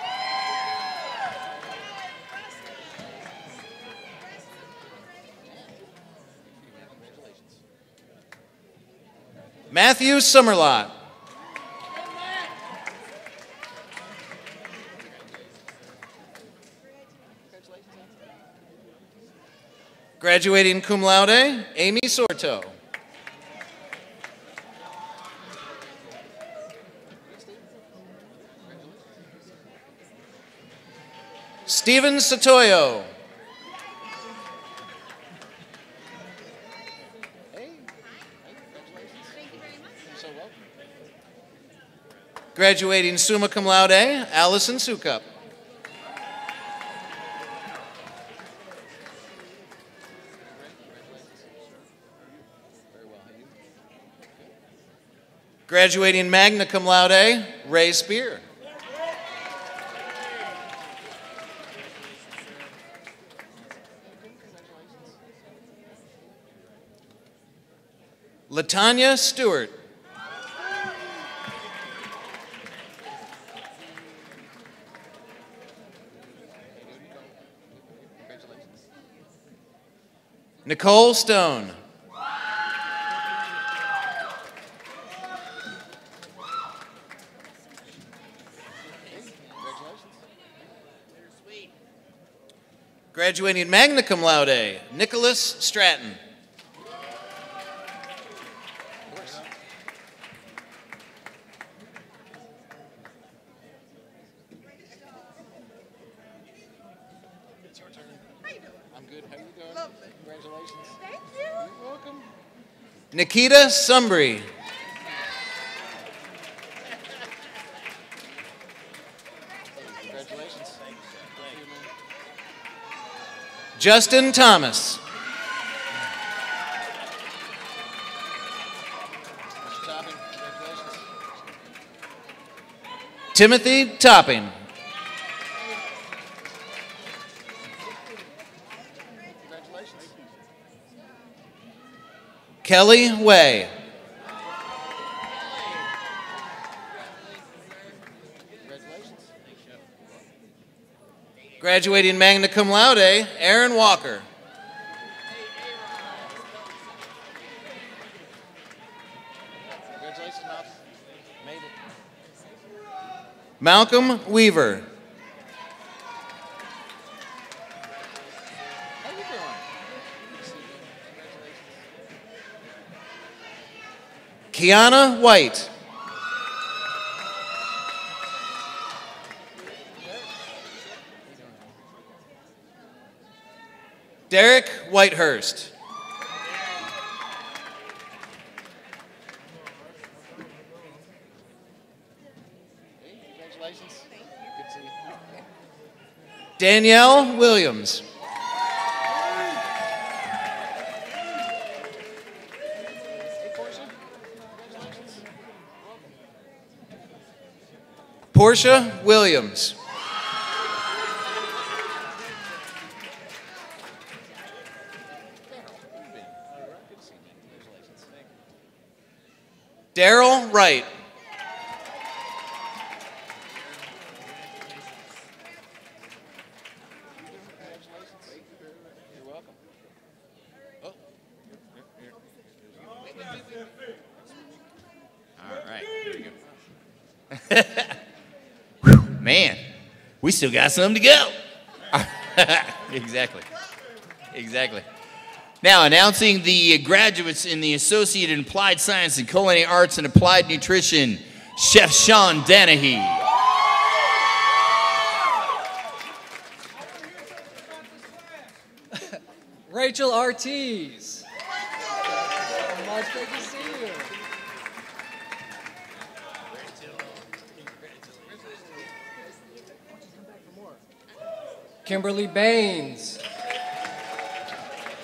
Matthew Summerlot. Graduating cum laude, Amy Sorto. Stephen Sotoyo. Graduating summa cum laude, Allison Sukup. Graduating magna cum laude, Ray Spear. Latanya Stewart. Nicole Stone. Graduating magna cum laude, Nicholas Stratton. Nikita Sumbry. Congratulations. Justin Thomas. Timothy Topping. Kelly Way. Graduating magna cum laude, Aaron Walker. Congratulations, Malcolm. Made it. Malcolm Weaver. How you doing? Kiana White. Derek Whitehurst. Congratulations. Good to see you. Danielle Williams. Portia Williams. Daryl Wright. You're welcome. Oh. All right, here we go. Whew, man, we still got some to go. Exactly. Exactly. Now, announcing the graduates in the Associate in Applied Science and Culinary Arts and Applied Nutrition, Chef Sean Danahy. Rachel Ortiz. So much great to see you. Kimberly Baines.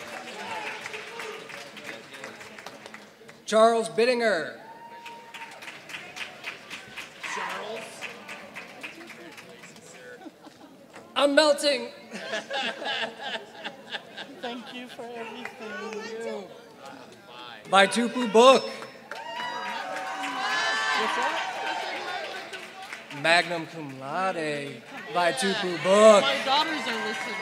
Charles Bittinger. I'm melting. Thank you for everything. By Tupu book. What's that? Magnum cum laude. By Tupu book. My daughters are listening.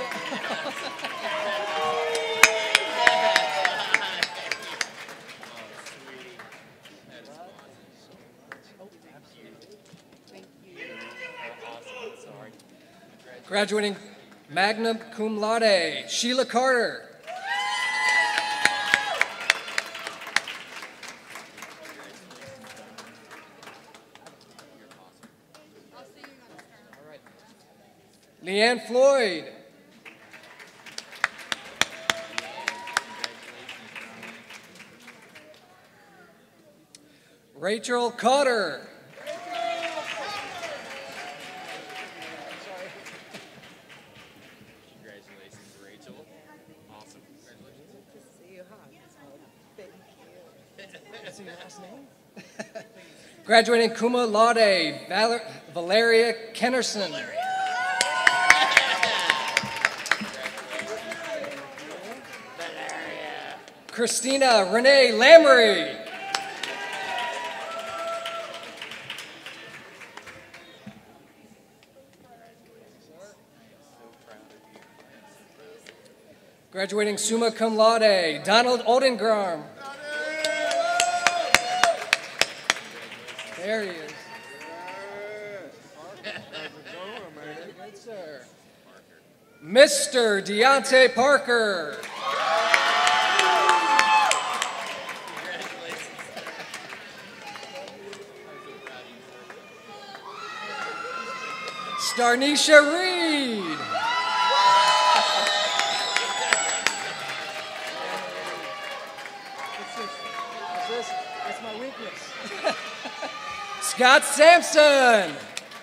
Graduating magna cum laude, Sheila Carter. Leanne Floyd. Rachel Cotter. Congratulations, Rachel. Awesome. Congratulations. See you, huh? Thank you. What's your last name? Graduating cum laude, Val- Valeria Kennerson. Christina Renee Lamry. Graduating summa cum laude, Donald Oldengram. There he is. Good, sir. Mister Deontay Parker. Starnisha Reed. That's my weakness. Scott Sampson.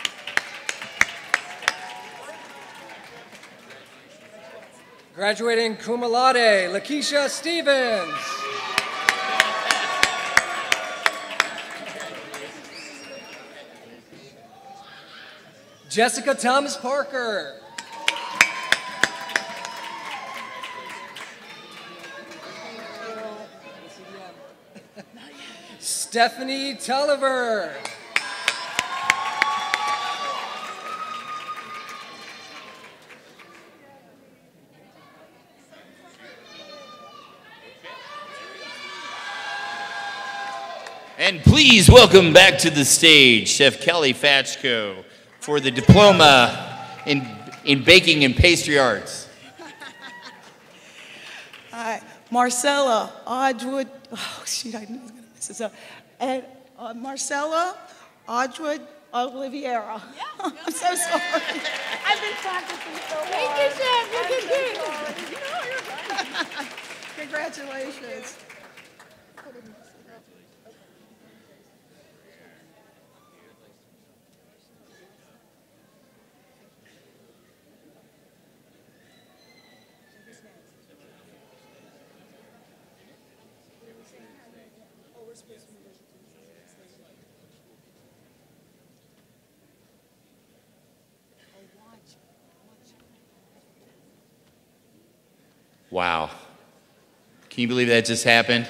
Graduating cum laude, Lakeisha Stevens. Jessica Thomas Parker. Stephanie Tulliver. And please welcome back to the stage Chef Kelly Fatchko for the diploma in, in baking and pastry arts. Hi, Marcella Audwood. Oh, shoot, I knew I was going to mess this up. And uh, Marcella Audwood Oliviera. Yeah, I'm so sorry. I've been practicing so hard. Thank you, Chef. Look at you. No, you're right. Congratulations. Wow. Can you believe that just happened?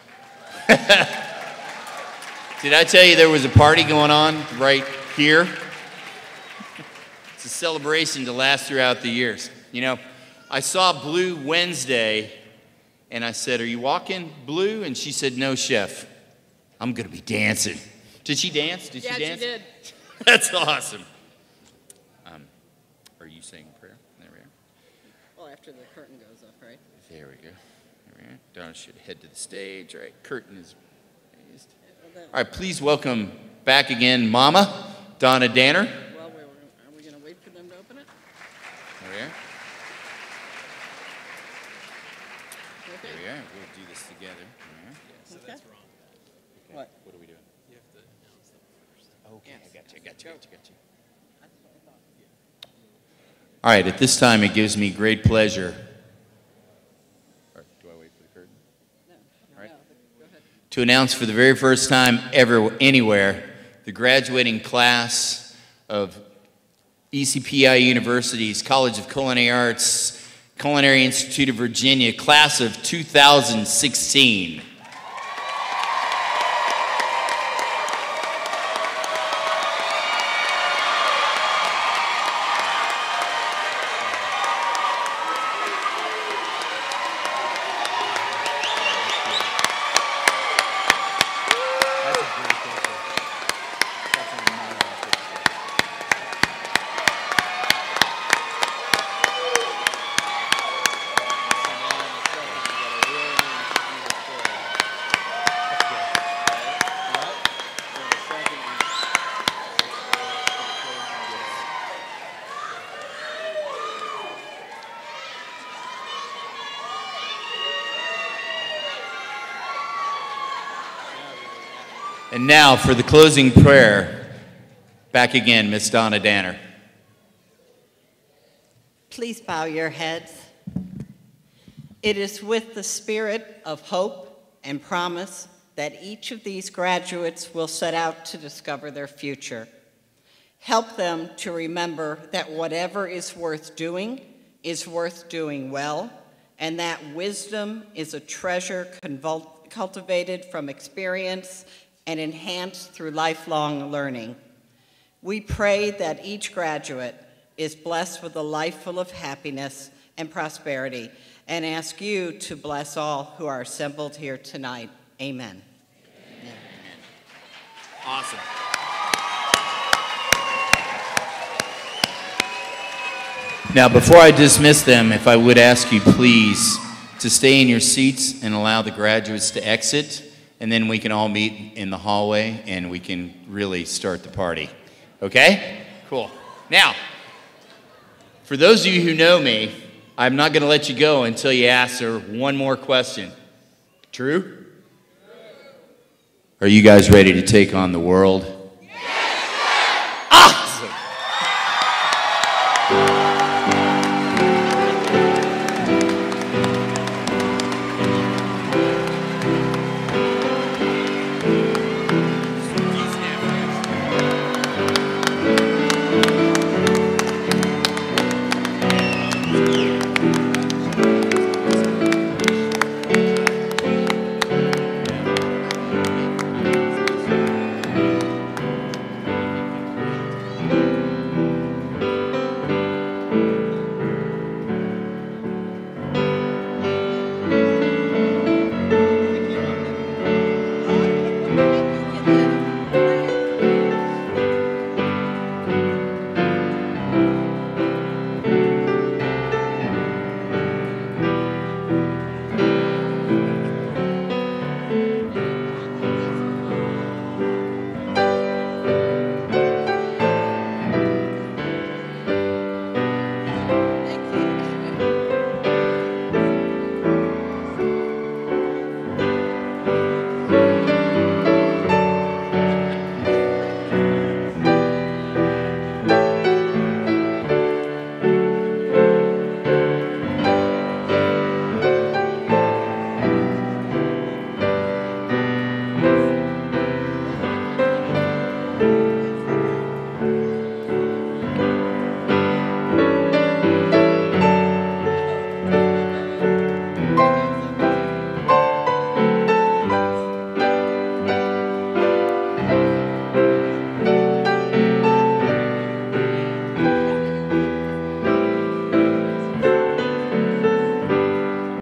Did I tell you there was a party going on right here? It's a celebration to last throughout the years. You know, I saw Blue Wednesday, and I said, "Are you walking, Blue?" And she said, "No, Chef. I'm going to be dancing." Did she dance? Did yeah, she dance? she did. That's awesome. Um, are you saying a prayer? There we are. Well, after the curtain goes up, right? There we go. There we are. Donna should head to the stage. All right, curtain is raised. All right, please welcome back again Mama Donna Danner. Well, we were, are we going to wait for them to open it? There we are. Okay. There we are. We'll do this together. There we are. So okay. That's wrong. Okay. What? What are we doing? You have to announce them first. Okay, I got you, I got you, I got you, got you. All right, at this time, it gives me great pleasure. Or do I wait for the curtain? No. All right. No, go ahead. To announce for the very first time ever, anywhere, the graduating class of E C P I University's College of Culinary Arts, Culinary Institute of Virginia, class of two thousand sixteen. And now for the closing prayer, back again, Miss Donna Danner. Please bow your heads. It is with the spirit of hope and promise that each of these graduates will set out to discover their future. Help them to remember that whatever is worth doing is worth doing well, and that wisdom is a treasure convul- cultivated from experience and enhanced through lifelong learning. We pray that each graduate is blessed with a life full of happiness and prosperity, and ask you to bless all who are assembled here tonight. Amen. Amen. Awesome. Now, before I dismiss them, if I would ask you please to stay in your seats and allow the graduates to exit, and then we can all meet in the hallway and we can really start the party. Okay? Cool. Now, for those of you who know me, I'm not going to let you go until you answer one more question. True? Are you guys ready to take on the world?